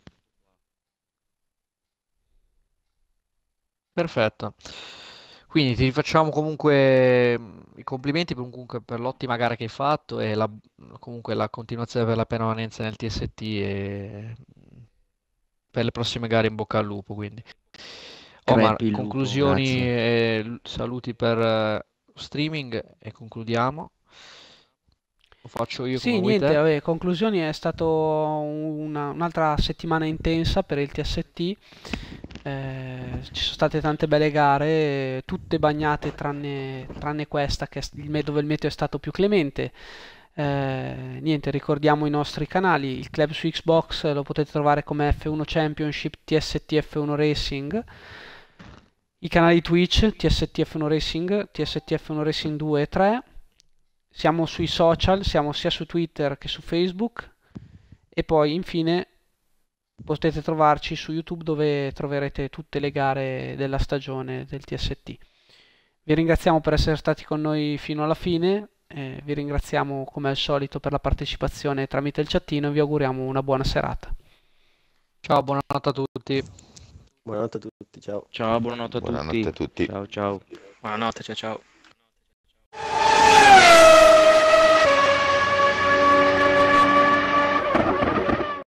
S2: Perfetto. Quindi ti facciamo comunque mm, i complimenti per, comunque per l'ottima gara che hai fatto e la, comunque la continuazione per la permanenza nel T S T e mm, per le prossime gare in bocca al lupo. Quindi. Omar,
S7: Crepi il lupo,
S2: conclusioni
S7: grazie.
S2: e l- saluti per, eh, streaming e concludiamo. Lo faccio io come
S1: Sì,
S2: vuoi
S1: niente,
S2: te.
S1: vabbè, conclusioni, è stato una- un'altra settimana intensa per il T S T. Eh, ci sono state tante belle gare, tutte bagnate tranne, tranne questa che è st- il me- dove il meteo è stato più clemente. Eh, niente, ricordiamo i nostri canali, il club su Xbox lo potete trovare come F uno Championship, T S T F uno Racing, i canali Twitch, T S T F uno Racing, T S T F uno Racing due e tre. Siamo sui social, siamo sia su Twitter che su Facebook e poi infine potete trovarci su YouTube dove troverete tutte le gare della stagione del T S T. Vi ringraziamo per essere stati con noi fino alla fine, eh, vi ringraziamo come al solito per la partecipazione tramite il chattino e vi auguriamo una buona serata.
S2: Ciao, buonanotte a tutti.
S3: Buonanotte a tutti, ciao.
S7: Ciao, buonanotte a
S6: Buonanotte
S7: tutti.
S6: a tutti.
S7: Ciao, ciao.
S5: Buonanotte, ciao ciao.